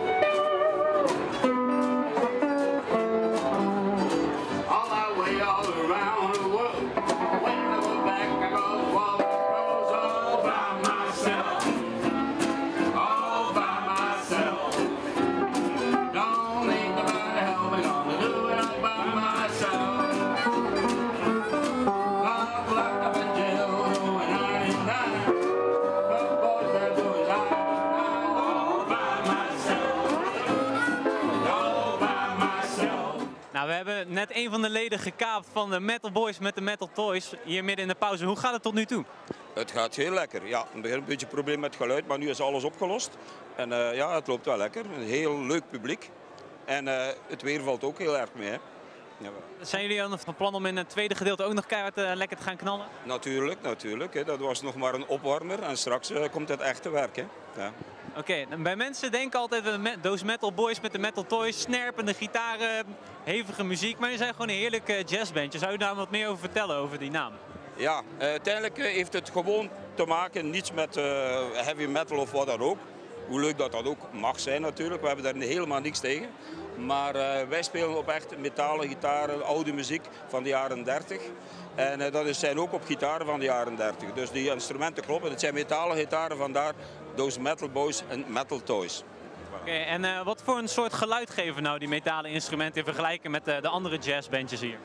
Nou, we hebben net een van de leden gekaapt van de Metal Boys met de Metal Toys hier midden in de pauze. Hoe gaat het tot nu toe? Het gaat heel lekker. Ja, een begin een beetje een probleem met het geluid, maar nu is alles opgelost. En uh, ja, het loopt wel lekker. Een heel leuk publiek. En uh, het weer valt ook heel erg mee. Hè? Ja. Zijn jullie dan van plan om in het tweede gedeelte ook nog keihard uh, lekker te gaan knallen? Natuurlijk, natuurlijk. Hè. Dat was nog maar een opwarmer en straks uh, komt het echte werk. Hè. Ja. Oké, okay, bij mensen denken altijd Those Metal Boys met de Metal Toys, snerpende gitaren, hevige muziek. Maar je zijn gewoon een heerlijke jazzbandje. Zou je daar wat meer over vertellen, over die naam? Ja, uh, uiteindelijk heeft het gewoon te maken, niets met uh, heavy metal of wat dan ook. Hoe leuk dat dat ook mag zijn natuurlijk, we hebben daar helemaal niks tegen. Maar uh, wij spelen op echt metalen gitaren, oude muziek van de jaren dertig. En uh, dat zijn ook op gitaren van de jaren dertig. Dus die instrumenten kloppen, het zijn metalen gitaren, vandaar Those Metal Boys en Metal Toys. Oké, okay, en uh, wat voor een soort geluid geven nou die metalen instrumenten in vergelijking met uh, de andere jazzbandjes hier?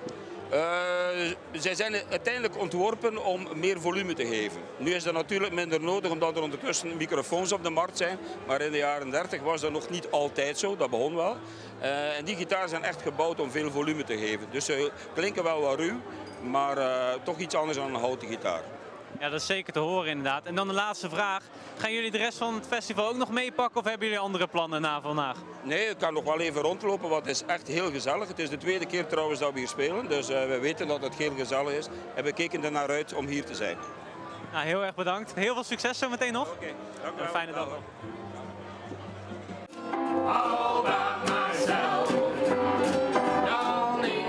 Uh, zij zijn uiteindelijk ontworpen om meer volume te geven. Nu is dat natuurlijk minder nodig omdat er ondertussen microfoons op de markt zijn. Maar in de jaren dertig was dat nog niet altijd zo, dat begon wel. Uh, en die gitaren zijn echt gebouwd om veel volume te geven. Dus ze klinken wel wat ruw, maar uh, toch iets anders dan een houten gitaar. Ja, dat is zeker te horen inderdaad. En dan de laatste vraag. Gaan jullie de rest van het festival ook nog meepakken of hebben jullie andere plannen na vandaag? Nee, het kan nog wel even rondlopen, want het is echt heel gezellig. Het is de tweede keer trouwens dat we hier spelen, dus uh, we weten dat het heel gezellig is. En we keken er naar uit om hier te zijn. Nou, heel erg bedankt. Heel veel succes zometeen nog. Oké, okay, dank u wel. Een fijne dag. All by myself. Don't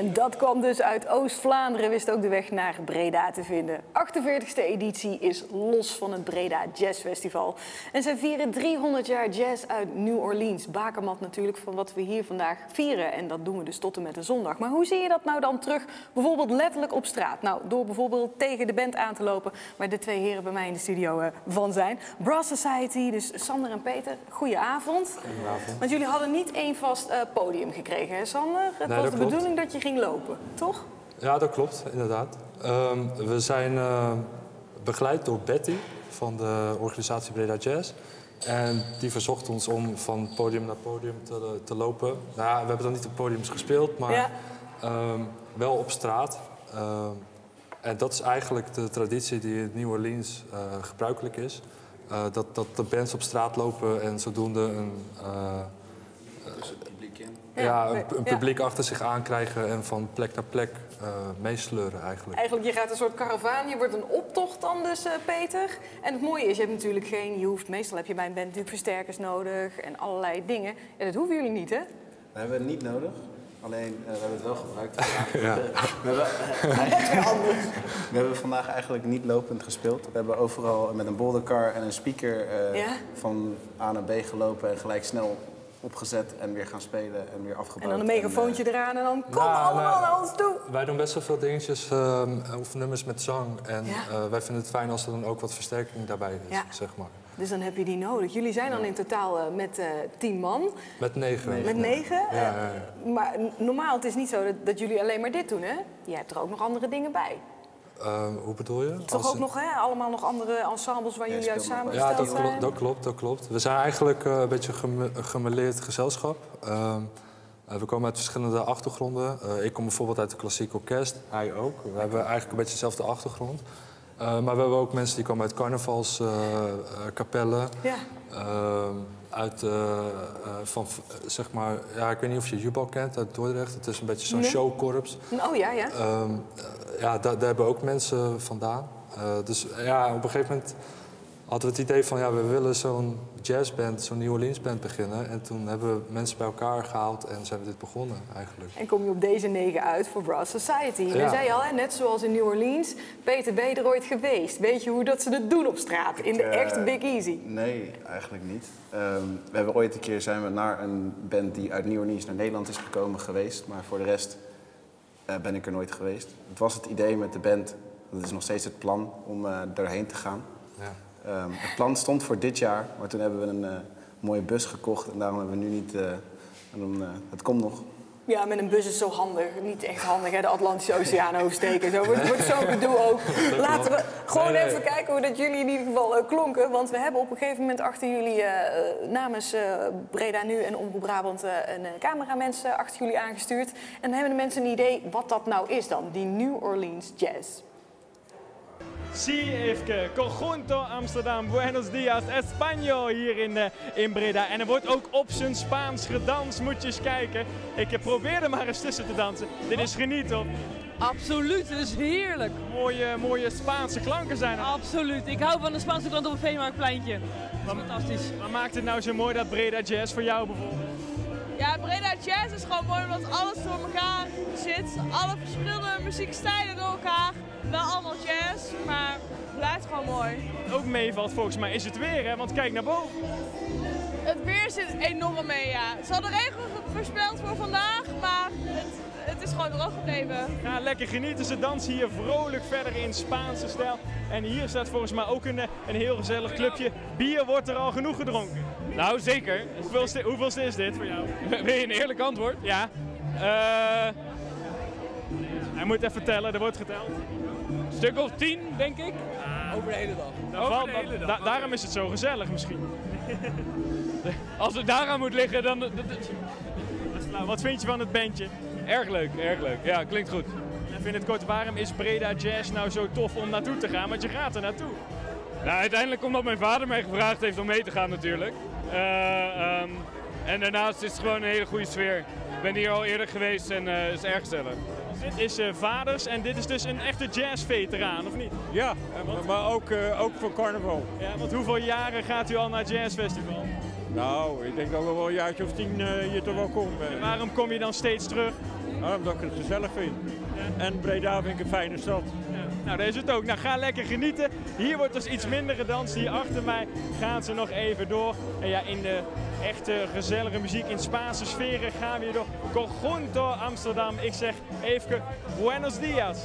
En dat kwam dus uit Oost-Vlaanderen, wist ook de weg naar Breda te vinden. achtenveertigste editie is los van het Breda Jazz Festival. En zij vieren driehonderd jaar jazz uit New Orleans. Bakermat natuurlijk van wat we hier vandaag vieren. En dat doen we dus tot en met de zondag. Maar hoe zie je dat nou dan terug, bijvoorbeeld letterlijk op straat? Nou, door bijvoorbeeld tegen de band aan te lopen, waar de twee heren bij mij in de studio uh, van zijn. Brass Society, dus Sander en Peter, goedenavond. Goedenavond. Want jullie hadden niet één vast uh, podium gekregen, hè Sander? Het Nee, was dat de klopt. bedoeling dat je ging lopen, toch? Ja, dat klopt, inderdaad. Um, we zijn uh, begeleid door Betty van de organisatie Breda Jazz. En die verzocht ons om van podium naar podium te, te lopen. Nou ja, we hebben dan niet op podiums gespeeld, maar Ja. um, wel op straat. Um, en dat is eigenlijk de traditie die in New Orleans uh, gebruikelijk is. Uh, dat, dat de bands op straat lopen en zodoende een... Uh, Ja, een, een publiek achter zich aankrijgen en van plek naar plek uh, meesleuren eigenlijk. Eigenlijk, je gaat een soort karavaan, je wordt een optocht dan dus, uh, Peter. En het mooie is, je hebt natuurlijk geen, je hoeft, meestal heb je bij een band natuurlijk versterkers nodig en allerlei dingen. En dat hoeven jullie niet, hè? We hebben het niet nodig, alleen uh, we hebben het wel gebruikt vandaag. Ja. We, hebben, uh, we hebben vandaag eigenlijk niet lopend gespeeld. We hebben overal met een bouldercar en een speaker uh, Ja? van A naar B gelopen en gelijk snel opgezet en weer gaan spelen en weer afgebouwd. En dan een megafoontje eraan en dan kom Nou, allemaal nou, naar ons toe. Wij doen best wel veel dingetjes, um, of nummers met zang. En Ja. uh, wij vinden het fijn als er dan ook wat versterking daarbij is, Ja. zeg maar. Dus dan heb je die nodig. Jullie zijn dan in totaal uh, met uh, tien man. Met negen. Met negen? Ja, ja, ja. Maar n- normaal, het is niet zo dat, dat jullie alleen maar dit doen, hè? Je hebt er ook nog andere dingen bij. Uh, hoe bedoel je? Toch Als ook een- nog, hè? Allemaal nog andere ensembles waar jullie uit Ja, samengesteld dat zijn? klopt, dat klopt, dat klopt. We zijn eigenlijk uh, een beetje geme- een gemêleerd gezelschap. Um, uh, we komen uit verschillende achtergronden. Uh, ik kom bijvoorbeeld uit een klassiek orkest, hij ook. We hebben eigenlijk een beetje dezelfde achtergrond. Uh, maar we hebben ook mensen die komen uit carnavalskapellen. Ja. Uh, uit, uh, uh, van, uh, zeg maar, ja, ik weet niet of je Jubal kent uit Dordrecht. Het is een beetje zo'n Nee. showkorps. Oh ja, ja. Um, uh, ja, daar, daar hebben ook mensen vandaan. Uh, dus uh, ja, op een gegeven moment hadden we het idee van... ja, we willen zo'n jazzband, zo'n New Orleans band beginnen. En toen hebben we mensen bij elkaar gehaald en zijn we dit begonnen eigenlijk. En kom je op deze negen uit voor Brass Society. En Ja. dan zei je al, hè, net zoals in New Orleans, Peter, ben je er ooit geweest? Weet je hoe dat ze het doen op straat, in de Uh, echte Big Easy? Nee, eigenlijk niet. Um, we hebben ooit een keer zijn we naar een band die uit New Orleans naar Nederland is gekomen geweest. Maar voor de rest uh, ben ik er nooit geweest. Het was het idee met de band, dat is nog steeds het plan, om uh, erheen te gaan. Ja. Um, het plan stond voor dit jaar, maar toen hebben we een uh, mooie bus gekocht. En daarom hebben we nu niet... Uh, en dan, uh, het komt nog. Ja, met een bus is zo handig. Niet echt handig, hè? De Atlantische Oceaan oversteken. Zo wordt, wordt zo'n gedoe ook. Laten we gewoon Nee, nee. even kijken hoe dat jullie in ieder geval uh, klonken. Want we hebben op een gegeven moment achter jullie uh, namens uh, Breda Nu en Omroep Brabant uh, een uh, cameramens uh, achter jullie aangestuurd. En dan hebben de mensen een idee wat dat nou is dan, die New Orleans Jazz. Sí, Evke. Conjunto Amsterdam. Buenos dias. Español hier in, uh, in Breda. En er wordt ook op zijn Spaans gedanst. Moet je eens kijken. Ik uh, probeer er maar eens tussen te dansen. Dit is geniet, op. Absoluut, het is heerlijk. Mooie, mooie Spaanse klanken zijn er. Absoluut. Ik hou van de Spaanse klant op een Veemarktpleintje. Dat is fantastisch. Wat maakt het nou zo mooi, dat Breda Jazz, voor jou bijvoorbeeld? Ja, Breda Jazz is gewoon mooi omdat alles door elkaar zit. Alle verschillende muziekstijlen door elkaar. Wel allemaal jazz, maar het blijft gewoon mooi. Wat ook meevalt volgens mij is het weer, hè? Want kijk naar boven. Het weer zit enorm mee, ja. Ze hadden regen voorspeld voor vandaag, maar het, het is gewoon droog gebleven. Ja, lekker genieten. Ze dansen hier vrolijk verder in Spaanse stijl. En hier staat volgens mij ook een, een heel gezellig clubje. Bier wordt er al genoeg gedronken. Nou, zeker. Hoeveelste, hoeveelste is dit voor jou? Wil je een eerlijk antwoord? Ja. Uh, hij moet even tellen, er wordt geteld. Een stuk of tien, denk ik. Over de hele dag. Dan Over valt, de hele da- dag. daarom is het zo gezellig misschien. Als het daaraan moet liggen, dan... dat- dat- Nou, wat vind je van het bandje? Erg leuk, erg leuk. Ja, klinkt goed. Ik vind het kort, waarom is Breda Jazz nou zo tof om naartoe te gaan? Want je gaat er naartoe. Nou, uiteindelijk omdat mijn vader mij gevraagd heeft om mee te gaan natuurlijk. Uh, um, en daarnaast is het gewoon een hele goede sfeer. Ik ben hier al eerder geweest en uh, het is erg gezellig. Dit is uh, vaders en dit is dus een echte jazzveteraan, of niet? Ja, maar ook, uh, ook voor carnaval. Ja, want hoeveel jaren gaat u al naar het jazzfestival? Nou, ik denk dat we wel een jaartje of tien uh, hier toch wel komen. En waarom kom je dan steeds terug? Ja, omdat ik het gezellig vind. En Breda vind ik een fijne stad. Nou, dat is het ook. Nou, ga lekker genieten. Hier wordt dus iets minder gedanst. Hier achter mij gaan ze nog even door. En ja, in de echte gezellige muziek, in Spaanse sferen gaan we hier door. Conjunto Amsterdam. Ik zeg even buenos dias.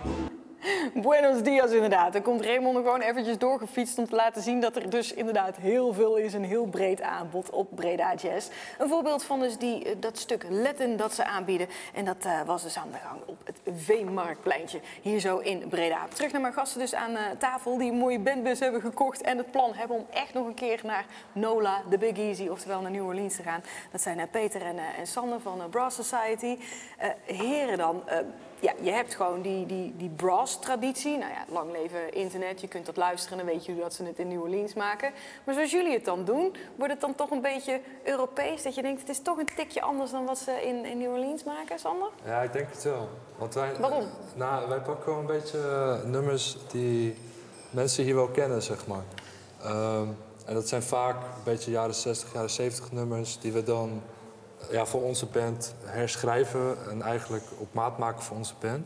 Buenos dias inderdaad. Dan komt Raymond er gewoon eventjes doorgefietst om te laten zien dat er dus inderdaad heel veel is. Een heel breed aanbod op Breda Jazz. Een voorbeeld van dus die, dat stuk Latin dat ze aanbieden. En dat uh, was dus aan de gang op het Veemarktpleintje. Hier zo in Breda. Terug naar mijn gasten dus aan uh, tafel die een mooie bandbus hebben gekocht. En het plan hebben om echt nog een keer naar NOLA, de Big Easy, oftewel naar New Orleans te gaan. Dat zijn uh, Peter en, uh, en Sander van uh, Brass Society. Uh, heren dan... Uh, Ja, je hebt gewoon die, die, die brass-traditie. Nou ja, lang leven internet, je kunt dat luisteren en dan weet je dat ze het in New Orleans maken. Maar zoals jullie het dan doen, wordt het dan toch een beetje Europees? Dat je denkt, het is toch een tikje anders dan wat ze in, in New Orleans maken, Sander? Ja, ik denk het wel. Want wij, Waarom? Nou, wij pakken wel een beetje uh, nummers die mensen hier wel kennen, zeg maar. Um, en dat zijn vaak een beetje jaren zestig, jaren zeventig nummers die we dan... Ja, voor onze band herschrijven en eigenlijk op maat maken voor onze band.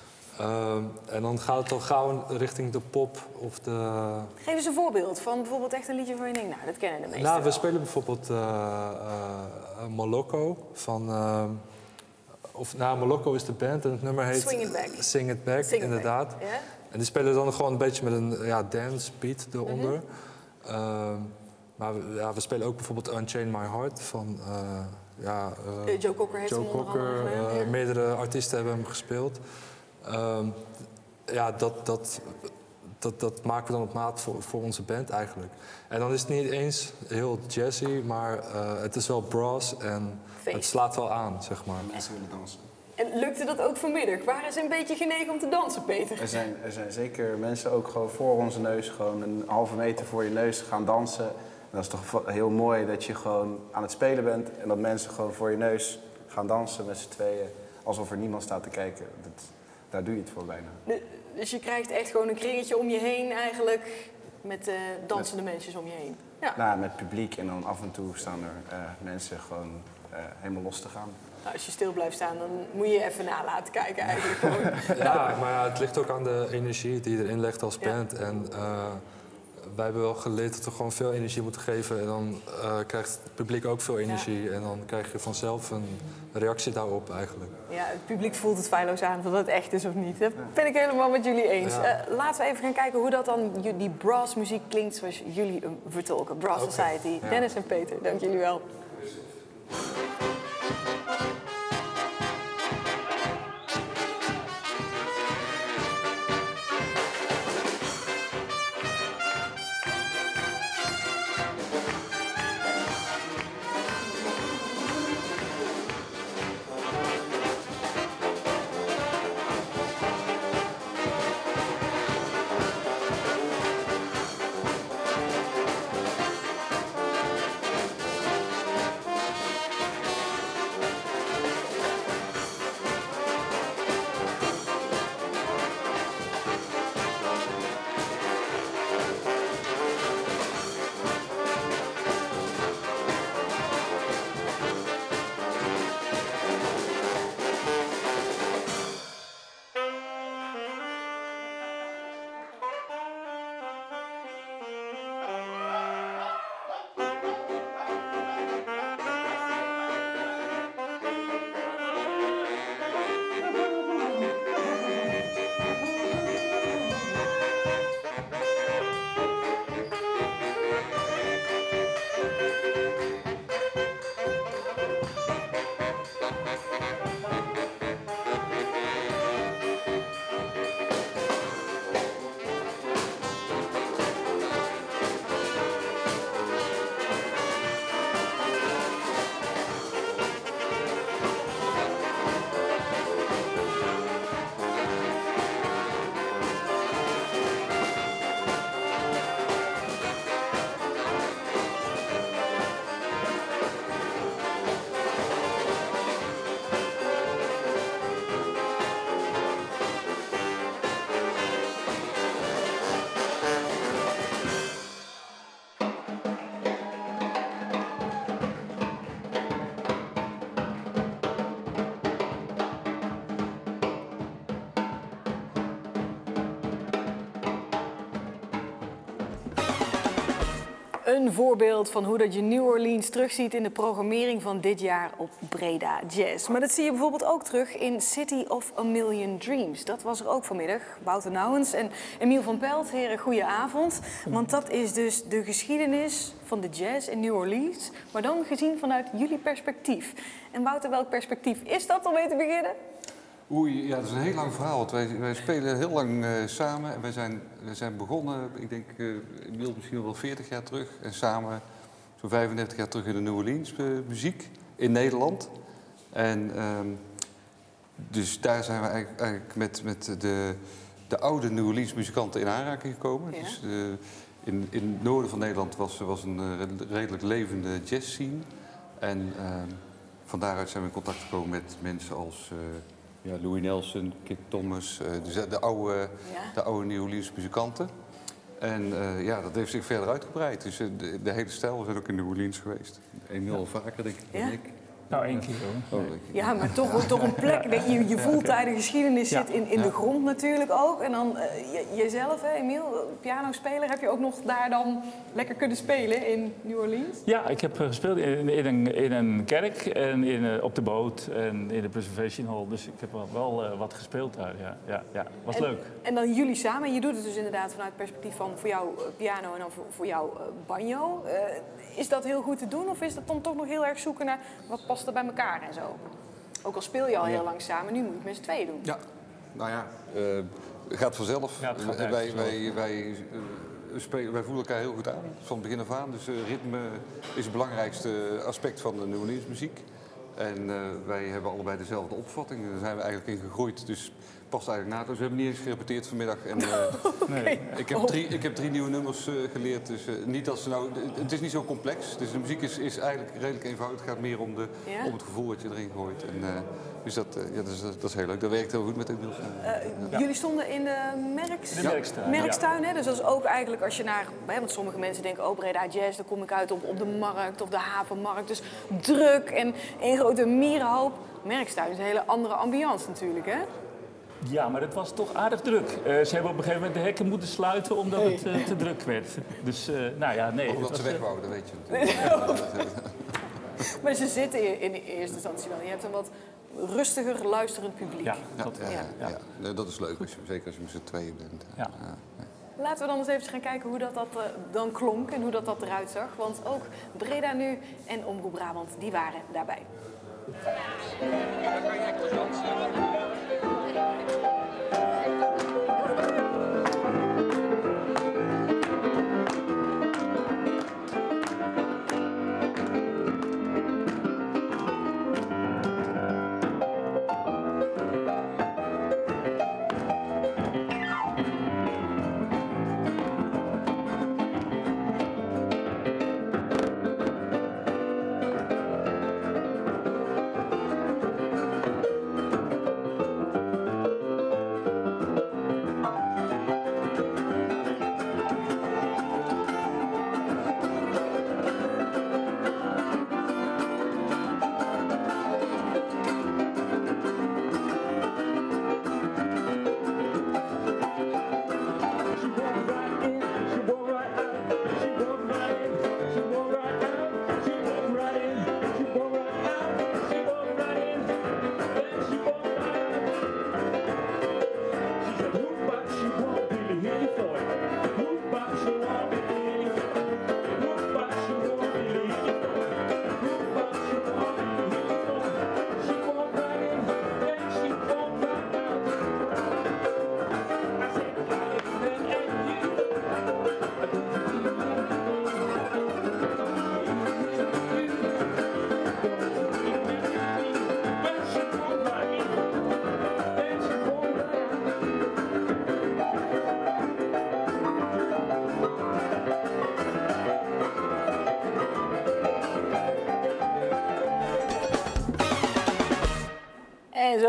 Um, en dan gaat het al gauw richting de pop of de... Geef eens een voorbeeld van bijvoorbeeld echt een liedje van je denkt, nou, dat kennen de meesten Nou, we wel. spelen bijvoorbeeld uh, uh, Moloko van... Uh, of, nou, Moloko is de band en het nummer heet... Swing It Back. Sing It Back, Sing it inderdaad. back. Yeah. En die spelen dan gewoon een beetje met een ja, dance beat eronder. Mm-hmm. um, maar we, ja, we spelen ook bijvoorbeeld Unchain My Heart van... Uh, Ja, uh, uh, Joe Cocker heeft Joe hem onder Cocker, andere gedaan, uh, ja. meerdere artiesten hebben hem gespeeld. Um, ja, dat, dat, dat, dat maken we dan op maat voor, voor onze band eigenlijk. En dan is het niet eens heel jazzy, maar uh, het is wel brass en Feest. Het slaat wel aan, zeg maar. Mensen willen dansen. En lukte dat ook vanmiddag? Waren ze een beetje genegen om te dansen, Peter? Er zijn, er zijn zeker mensen ook gewoon voor onze neus, gewoon een halve meter voor je neus gaan dansen. En dat is toch heel mooi dat je gewoon aan het spelen bent en dat mensen gewoon voor je neus gaan dansen met z'n tweeën. Alsof er niemand staat te kijken. Dat, daar doe je het voor bijna. De, dus je krijgt echt gewoon een kringetje om je heen eigenlijk, met uh, dansende met, mensen om je heen. Ja. Nou, met publiek en dan af en toe staan er uh, mensen gewoon uh, helemaal los te gaan. Nou, als je stil blijft staan, dan moet je je even na laten kijken eigenlijk gewoon. Ja, maar ja, het ligt ook aan de energie die je erin legt als band. Ja. En uh, wij hebben wel geleerd dat we gewoon veel energie moeten geven. En dan uh, krijgt het publiek ook veel energie. Ja. En dan krijg je vanzelf een reactie daarop eigenlijk. Ja, het publiek voelt het feilloos aan of het echt is of niet. Dat ben ik helemaal met jullie eens. Ja. Uh, laten we even gaan kijken hoe dat dan, die brassmuziek klinkt zoals jullie hem vertolken. Brass okay. Society, ja. Dennis en Peter, dank jullie wel. Een voorbeeld van hoe dat je New Orleans terugziet in de programmering van dit jaar op Breda Jazz. Maar dat zie je bijvoorbeeld ook terug in City of a Million Dreams. Dat was er ook vanmiddag. Wouter Nouwens en Emiel van Pelt, heren, goeie avond. Want dat is dus de geschiedenis van de jazz in New Orleans, maar dan gezien vanuit jullie perspectief. En Wouter, welk perspectief is dat om mee te beginnen? Oei, ja, dat is een heel lang verhaal. Want wij, wij spelen heel lang uh, samen. En wij zijn, wij zijn begonnen, ik denk, uh, inmiddels misschien wel veertig jaar terug. En samen zo'n vijfendertig jaar terug in de New Orleans uh, muziek in Nederland. En um, dus daar zijn we eigenlijk, eigenlijk met, met de, de oude New Orleans muzikanten in aanraking gekomen. Ja. Dus, uh, in, in het noorden van Nederland was, was een uh, redelijk levende jazz scene. En uh, van daaruit zijn we in contact gekomen met mensen als uh, ja, Louis Nelson, Kit Thomas, uh, dus de, oude, ja. de oude New Orleans muzikanten. En uh, ja, dat heeft zich verder uitgebreid. Dus uh, de, de hele stijl, we zijn ook in New Orleans geweest. Eenmaal ja. vaker, denk ik, dan ja. ik. Nou, één keer hoor. Oh, ja, maar toch, toch een plek. Dat je, je voelt daar de geschiedenis zit in, in de grond natuurlijk ook. En dan uh, je, jezelf, hè, Emiel, pianospeler, heb je ook nog daar dan lekker kunnen spelen in New Orleans? Ja, ik heb gespeeld in, in, een, in een kerk en in, uh, op de boot en in de Preservation Hall. Dus ik heb wel, wel uh, wat gespeeld daar. Ja, ja, ja. Was en, leuk. En dan jullie samen. Je doet het dus inderdaad vanuit het perspectief van voor jou uh, piano en dan voor, voor jou uh, banjo. Uh, is dat heel goed te doen of is dat dan toch nog heel erg zoeken naar wat past er bij elkaar en zo? Ook al speel je al heel lang samen, nu moet je het met z'n tweeën doen. Ja, nou ja, uh, gaat vanzelf. Ja, het gaat wij, wij, wij, wij, uh, spelen, wij voelen elkaar heel goed aan, van het begin af aan. Dus uh, ritme is het belangrijkste aspect van de New Orleans muziek. En uh, wij hebben allebei dezelfde opvatting. Daar zijn we eigenlijk in gegroeid. Dus past eigenlijk naadloos. We hebben niet eens gerepeteerd vanmiddag. En, uh, nee. ik, heb drie, ik heb drie nieuwe nummers uh, geleerd. Dus, uh, niet als ze nou, het is niet zo complex. Dus de muziek is, is eigenlijk redelijk eenvoudig. Het gaat meer om, de, ja? om het gevoel wat je erin gooit. En, uh, dus dat, uh, ja, dat, is, dat is heel leuk. Dat werkt heel goed met Emiel. Uh, ja. Jullie stonden in de Merks... de Merkstuin. Merkstuin, hè? Dus dat is ook eigenlijk als je naar... Hè, want sommige mensen denken, oh Breda Jazz, dan kom ik uit op, op de markt of de havenmarkt. Dus druk en een grote mierenhoop. Merkstuin is een hele andere ambiance natuurlijk, hè? Ja, maar het was toch aardig druk. Uh, ze hebben op een gegeven moment de hekken moeten sluiten omdat hey. het uh, te druk werd. Dus, uh, nou ja, nee. Omdat het ze was, weg wouden, weet je. Maar ze zitten in eerste instantie wel. Je hebt een wat rustiger, luisterend publiek. Ja, dat, ja, ja. Ja. Ja. Nee, dat is leuk, als je, zeker als je met z'n tweeën bent. Ja. Ja. Laten we dan eens even gaan kijken hoe dat, dat uh, dan klonk en hoe dat, dat eruit zag. Want ook Breda Nu en Omroep Brabant, die waren daarbij. Dan kan je echt dansen.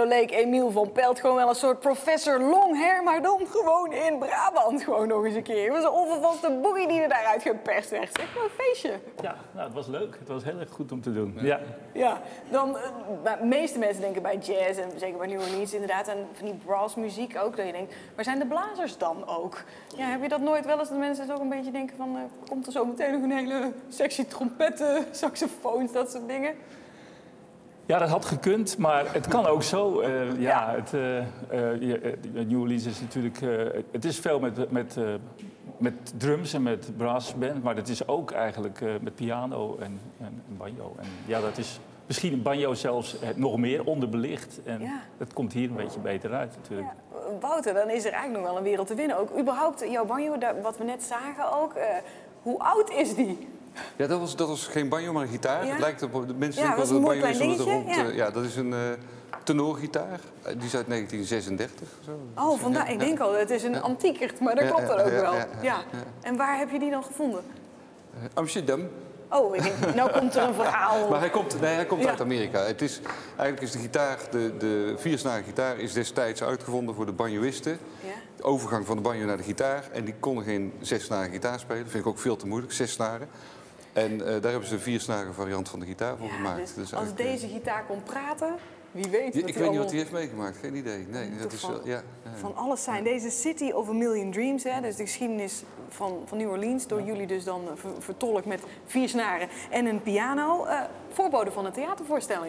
zo leek Emiel van Pelt gewoon wel een soort professor Longhair, maar dan gewoon in Brabant gewoon nog eens een keer. Het was een onvervaste boogie die er daaruit geperst werd. Zeg maar een feestje. Ja, nou, het was leuk. Het was heel erg goed om te doen. Ja. Ja, dan, uh, de meeste mensen denken bij jazz en zeker bij New Orleans inderdaad aan van die brassmuziek ook. Dat je denkt, waar zijn de blazers dan ook? Ja, heb je dat nooit wel eens dat mensen toch een beetje denken van, uh, komt er zo meteen nog een hele sexy trompetten, saxofoons, dat soort dingen? Ja, dat had gekund, maar het kan ook zo. Uh, ja, ja. Het, uh, uh, New Orleans is natuurlijk... Uh, het is veel met, met, uh, met drums en met brassband, maar het is ook eigenlijk uh, met piano en, en banjo. En ja, dat is misschien een banjo zelfs uh, nog meer onderbelicht. En ja. dat komt hier een beetje beter uit natuurlijk. Ja. Wouter, dan is er eigenlijk nog wel een wereld te winnen. Ook überhaupt jouw banjo, wat we net zagen ook. Uh, hoe oud is die? Ja, dat was, dat was geen banjo, maar een gitaar. Ja? Het lijkt op, de mensen ja, denken wel dat het banjo is dingetje, rond. ja. Uh, ja, dat is een uh, tenorgitaar. Uh, die is uit negentien zesendertig. Zo. Oh, vandaar. Ja, ik denk al, het is een ja. antiekert, maar dat ja, klopt dan ook ja, wel. Ja, ja, ja. Ja. En waar heb je die dan gevonden? Uh, Amsterdam. Oh, ik denk, nou komt er een verhaal. Maar hij komt, nee, hij komt ja. uit Amerika. Het is, eigenlijk is de gitaar, de, de viersnarige gitaar, is destijds uitgevonden voor de banjoïsten. Ja. De overgang van de banjo naar de gitaar. En die konden geen zesnarige gitaar spelen. Dat vind ik ook veel te moeilijk, zes snaren. En uh, daar hebben ze een viersnarige variant van de gitaar voor ja, gemaakt. Dus dus als deze gitaar kon praten, wie weet. Ja, wat ik weet allemaal... niet wat hij heeft meegemaakt, geen idee. Nee, dat is wel, ja, ja. Van alles zijn. Deze City of a Million Dreams, hè, dus de geschiedenis van, van New Orleans, door jullie dus dan ver, vertolkt met vier snaren en een piano. Uh, voorbode van een theatervoorstelling.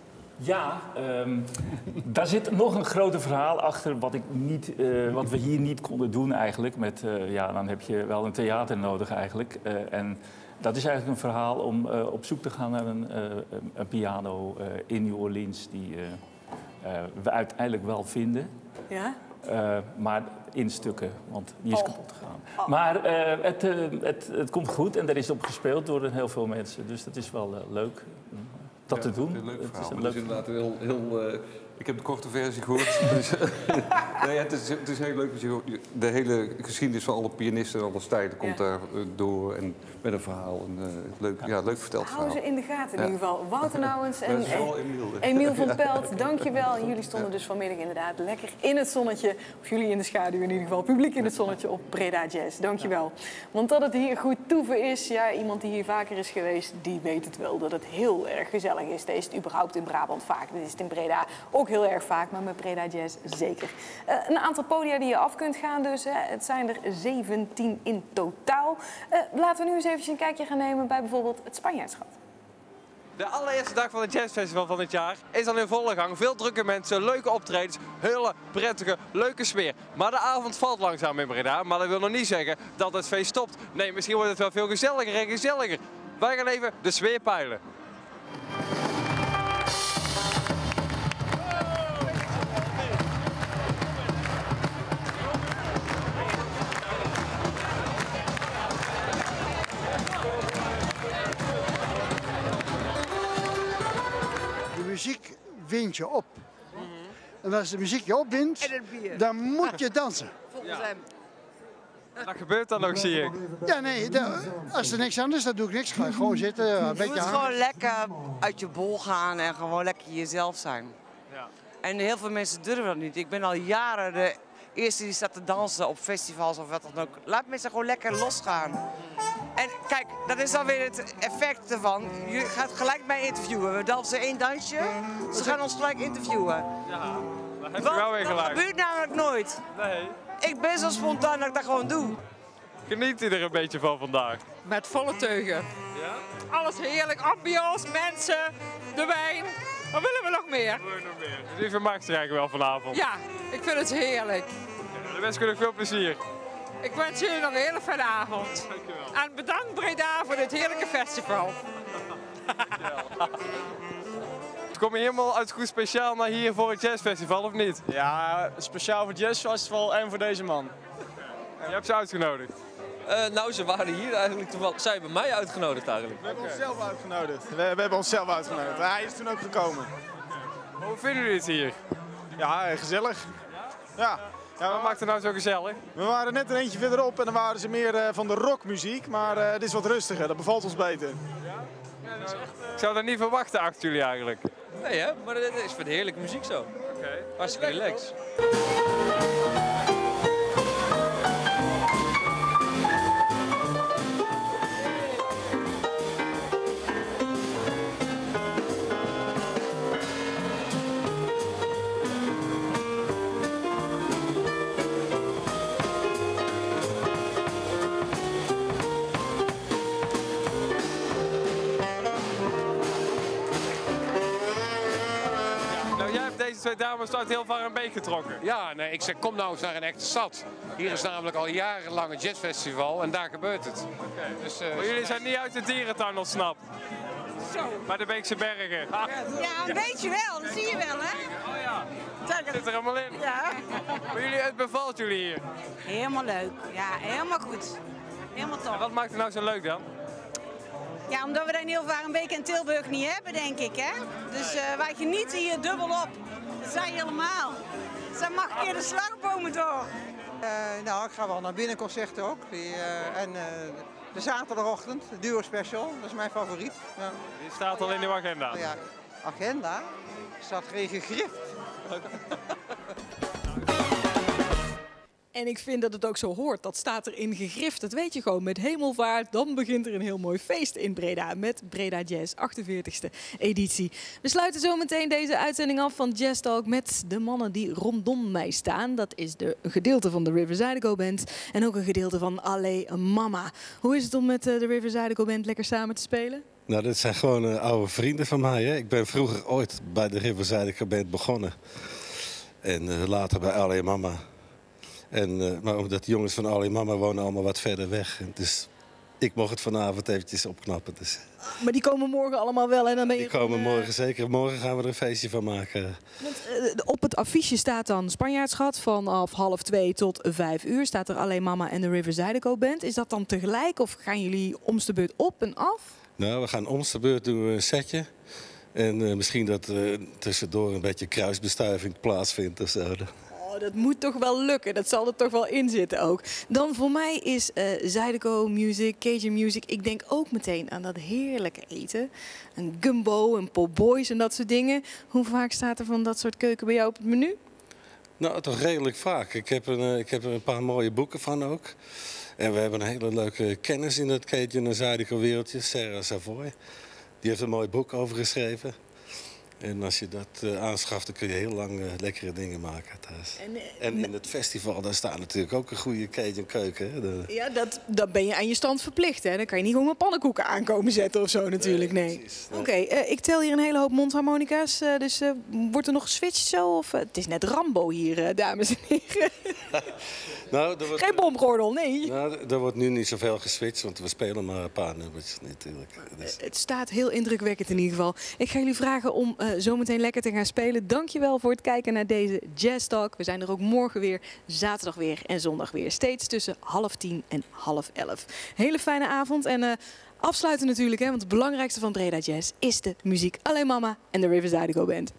Ja, um, daar zit nog een groter verhaal achter wat, ik niet, uh, wat we hier niet konden doen eigenlijk. Met, uh, ja, dan heb je wel een theater nodig eigenlijk. Uh, en dat is eigenlijk een verhaal om uh, op zoek te gaan naar een, uh, een piano uh, in New Orleans die uh, uh, we uiteindelijk wel vinden. Ja? Uh, maar in stukken, want die is oh. kapot gegaan. Oh. Maar uh, het, uh, het, het komt goed en er is op gespeeld door heel veel mensen. Dus dat is wel uh, leuk. Dat ja, te doen. Het is een leuk verhaal. Het is, een leuk... is inderdaad heel... heel uh, ik heb de korte versie gehoord. dus, nee, het, is, het is heel leuk. De hele geschiedenis van alle pianisten en alle stijlen komt ja. daar uh, door. En met een verhaal. Een, uh, leuk, ja, leuk verteld verhaal. Hou ze in de gaten in ja. ieder geval. Wouter Nouwens en Emiel. Emiel van Pelt, dankjewel. En jullie stonden dus vanmiddag inderdaad lekker in het zonnetje. Of jullie in de schaduw in ieder geval. Publiek in het zonnetje op Breda Jazz. Dankjewel. Want dat het hier goed toeven is, ja, iemand die hier vaker is geweest, die weet het wel. Dat het heel erg gezellig is. Deze is het überhaupt in Brabant vaak. Dit is het in Breda ook heel erg vaak, maar met Breda Jazz zeker. Uh, een aantal podia die je af kunt gaan dus. Hè. Het zijn er zeventien in totaal. Uh, laten we nu eens eventjes een kijkje gaan nemen bij bijvoorbeeld het Spanjaardschap. De allereerste dag van het jazzfestival van dit jaar is al in volle gang. Veel drukke mensen, leuke optredens, hele prettige, leuke sfeer. Maar de avond valt langzaam in Breda. Maar dat wil nog niet zeggen dat het feest stopt. Nee, misschien wordt het wel veel gezelliger en gezelliger. Wij gaan even de sfeer peilen. Muziek wint je op. Mm-hmm. En als de muziek je opwint, dan moet je dansen. Volgens hem. Dat gebeurt dan ook, zie ik. Ja, nee, de, als er niks anders is, dan doe ik niks. Ga ik gewoon zitten, een beetje Je moet gewoon lekker uit je bol gaan en gewoon lekker jezelf zijn. Ja. En heel veel mensen durven dat niet. Ik ben al jaren de eerste die staat te dansen op festivals of wat dan ook. Laat mensen gewoon lekker losgaan. En kijk, dat is dan weer het effect ervan. Je gaat gelijk mij interviewen. We dansen één dansje, ze gaan ons gelijk interviewen. Ja, dat heb je wel weer gelijk. Dat gebeurt namelijk nooit. Nee. Ik ben zo spontaan dat ik dat gewoon doe. Geniet u er een beetje van vandaag? Met volle teugen. Ja? Alles heerlijk, ambiance, mensen, de wijn. Wat willen we nog meer? Wat willen we nog meer? Dus u vermaakt zich eigenlijk wel vanavond? Ja, ik vind het heerlijk. Ja, de wens u nog veel plezier. Ik wens jullie nog een hele fijne avond. Dankjewel. En bedankt Breda voor dit heerlijke festival. Kom je helemaal uit goed speciaal naar hier voor het jazzfestival of niet? Ja, speciaal voor het jazzfestival en voor deze man. En je hebt ze uitgenodigd? Uh, nou, ze waren hier eigenlijk toevallig. Zij hebben mij uitgenodigd eigenlijk. We hebben okay. onszelf uitgenodigd. We, we hebben onszelf uitgenodigd. Hij is toen ook gekomen. Hoe vinden jullie het hier? Ja, gezellig. Ja. Ja, wat maakt het nou zo gezellig? We waren net een eentje verderop en dan waren ze meer uh, van de rockmuziek, maar uh, het is wat rustiger, dat bevalt ons beter. Ja? Ja, dat is echt, uh... Ik zou dat niet verwachten achter jullie eigenlijk. Nee hè, maar het is voor de heerlijke muziek zo. Oké. Hartstikke relaxed. Deze twee dames uit heel ver een beek getrokken. Ja, nee, ik zeg kom nou eens naar een echte stad. Hier is namelijk al jarenlang een jazzfestival en daar gebeurt het. Okay. Dus, uh, maar jullie zijn niet uit de dierentuin ontsnapt? Zo. Bij de Beekse Bergen. Ah. Ja, een beetje wel, dat zie je wel, hè? Oh ja, dat zit er helemaal in. Ja. Maar jullie, het bevalt jullie hier? Helemaal leuk, ja, helemaal goed. Helemaal top. En wat maakt het nou zo leuk dan? Ja, omdat we dat in Hilvarenbeek en Tilburg niet hebben, denk ik, hè? Dus uh, wij genieten hier dubbel op. Dat zijn helemaal. Zij mag een keer de slagbomen door. Uh, nou, ik ga wel naar binnenconcerten ook. Die, uh, en uh, de zaterdagochtend, de duo special, dat is mijn favoriet. Ja. Die staat al in uw agenda? Ja, agenda? Staat geen gegrift. En ik vind dat het ook zo hoort. Dat staat erin gegrift. Dat weet je gewoon. Met hemelvaart, dan begint er een heel mooi feest in Breda. Met Breda Jazz, achtenveertigste editie. We sluiten zo meteen deze uitzending af van Jazz Talk met de mannen die rondom mij staan. Dat is de, een gedeelte van de River Zydeco Band. En ook een gedeelte van Allee Mama. Hoe is het om met de River Zydeco Band lekker samen te spelen? Nou, dit zijn gewoon uh, oude vrienden van mij. Hè? Ik ben vroeger ooit bij de River Zydeco Band begonnen. En uh, later bij Allee Mama. En, uh, maar omdat de jongens van Allee Mama wonen allemaal wat verder weg. Dus ik mocht het vanavond eventjes opknappen. Dus. Maar die komen morgen allemaal wel en dan ben je... Die komen gewoon, uh... morgen zeker. Morgen gaan we er een feestje van maken. Want, uh, op het affiche staat dan Spanjaardschat vanaf half twee tot vijf uur. Staat er Allee Mama en de River Zydeco Band. Is dat dan tegelijk of gaan jullie om de beurt op en af? Nou, we gaan om de beurt doen we een setje. En uh, misschien dat uh, tussendoor een beetje kruisbestuiving plaatsvindt of zo. Oh, dat moet toch wel lukken. Dat zal er toch wel in zitten ook. Dan voor mij is uh, Zydeco Music, Cajun Music. Ik denk ook meteen aan dat heerlijke eten. Een gumbo, een po' boys en dat soort dingen. Hoe vaak staat er van dat soort keuken bij jou op het menu? Nou, toch redelijk vaak. Ik heb, een, ik heb er een paar mooie boeken van ook. En we hebben een hele leuke kennis in het Cajun en Zydeco wereldje. Sarah Savoy. Die heeft een mooi boek over geschreven. En als je dat uh, aanschaft, dan kun je heel lang uh, lekkere dingen maken thuis. En, uh, en in het festival, daar staat natuurlijk ook een goede Cajun keuken. Hè? De... Ja, dat, dat ben je aan je stand verplicht. Hè? Dan kan je niet gewoon met pannenkoeken aankomen zetten of zo natuurlijk. Nee. nee. Oké, okay, uh, ik tel hier een hele hoop mondharmonica's. Uh, dus uh, wordt er nog geswitcht zo? Of, uh, het is net Rambo hier, uh, dames en heren. nou, er wordt, Geen bomgordel, nee. Nou, er wordt nu niet zoveel geswitcht, want we spelen maar een paar nummers natuurlijk. Dus... Uh, het staat heel indrukwekkend in ieder geval. Ik ga jullie vragen om... Uh, zometeen lekker te gaan spelen. Dankjewel voor het kijken naar deze Jazz Talk. We zijn er ook morgen weer, zaterdag weer en zondag weer. Steeds tussen half tien en half elf. Hele fijne avond en uh, afsluiten natuurlijk, hè, want het belangrijkste van Breda Jazz is de muziek. Allee Mama en de River Zydeco Band.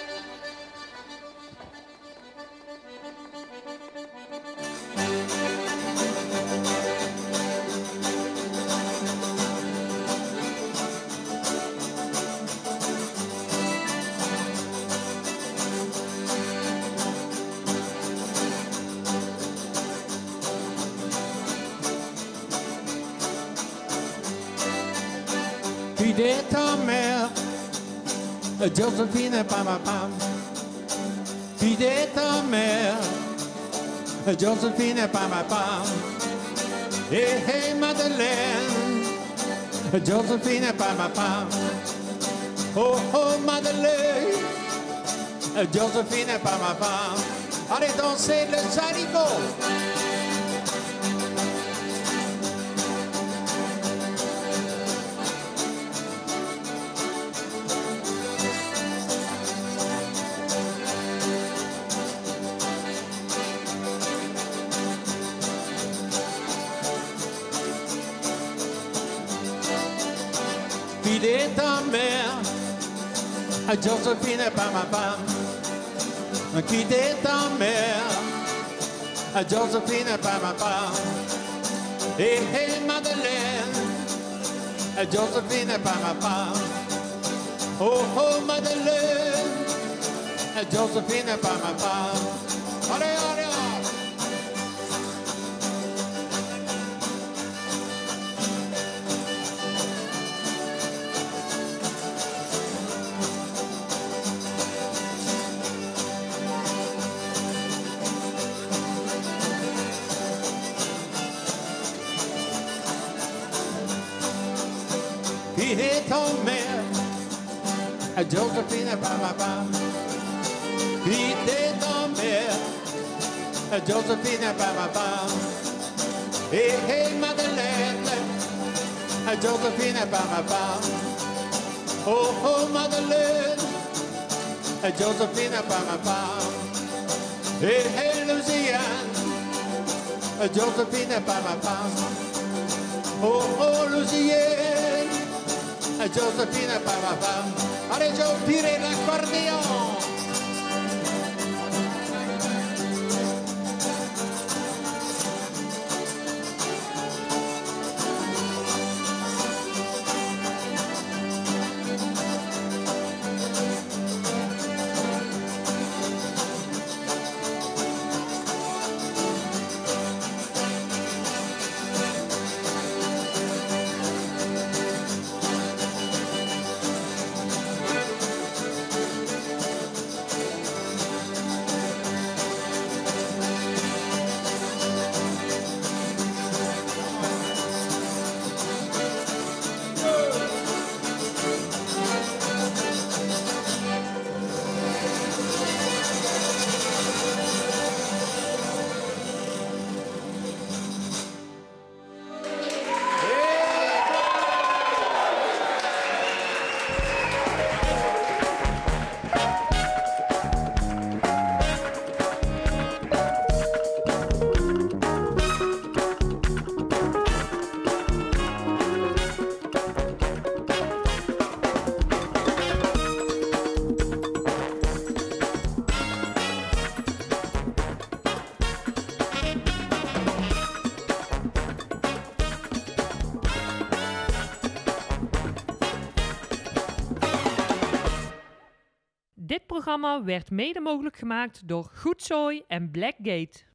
Fidèle ta mère, Josephine pam pam. Fidèle ta mère, Josephine pam pam. Hey hey Madeleine, Josephine pam pam. Oh oh Madeleine, Josephine pam pam. Allez danser le Zydeco. Fidèle ta mère, Josephine pam pam. Fidèle ta mère, Josephine pam pam. Hey hey Madeleine, Josephine pam pam. Oh oh Madeleine, Josephine by my palm. Ole, ole, ole. He told me, Josephine, ba ba ba. He told me, Josephine, ba ba ba. Hey, hey, Madeleine, Josephine, ba ba ba. Oh, oh, Madeleine, Josephine, ba ba ba. Hey, hey, Louisiane, Josephine, ba ba ba. Oh, oh, Louisiane, Josephine, ba ba ba. Allez, Joe, tirez l'accordéon. Dit programma werd mede mogelijk gemaakt door Goedzooi en Blackgate.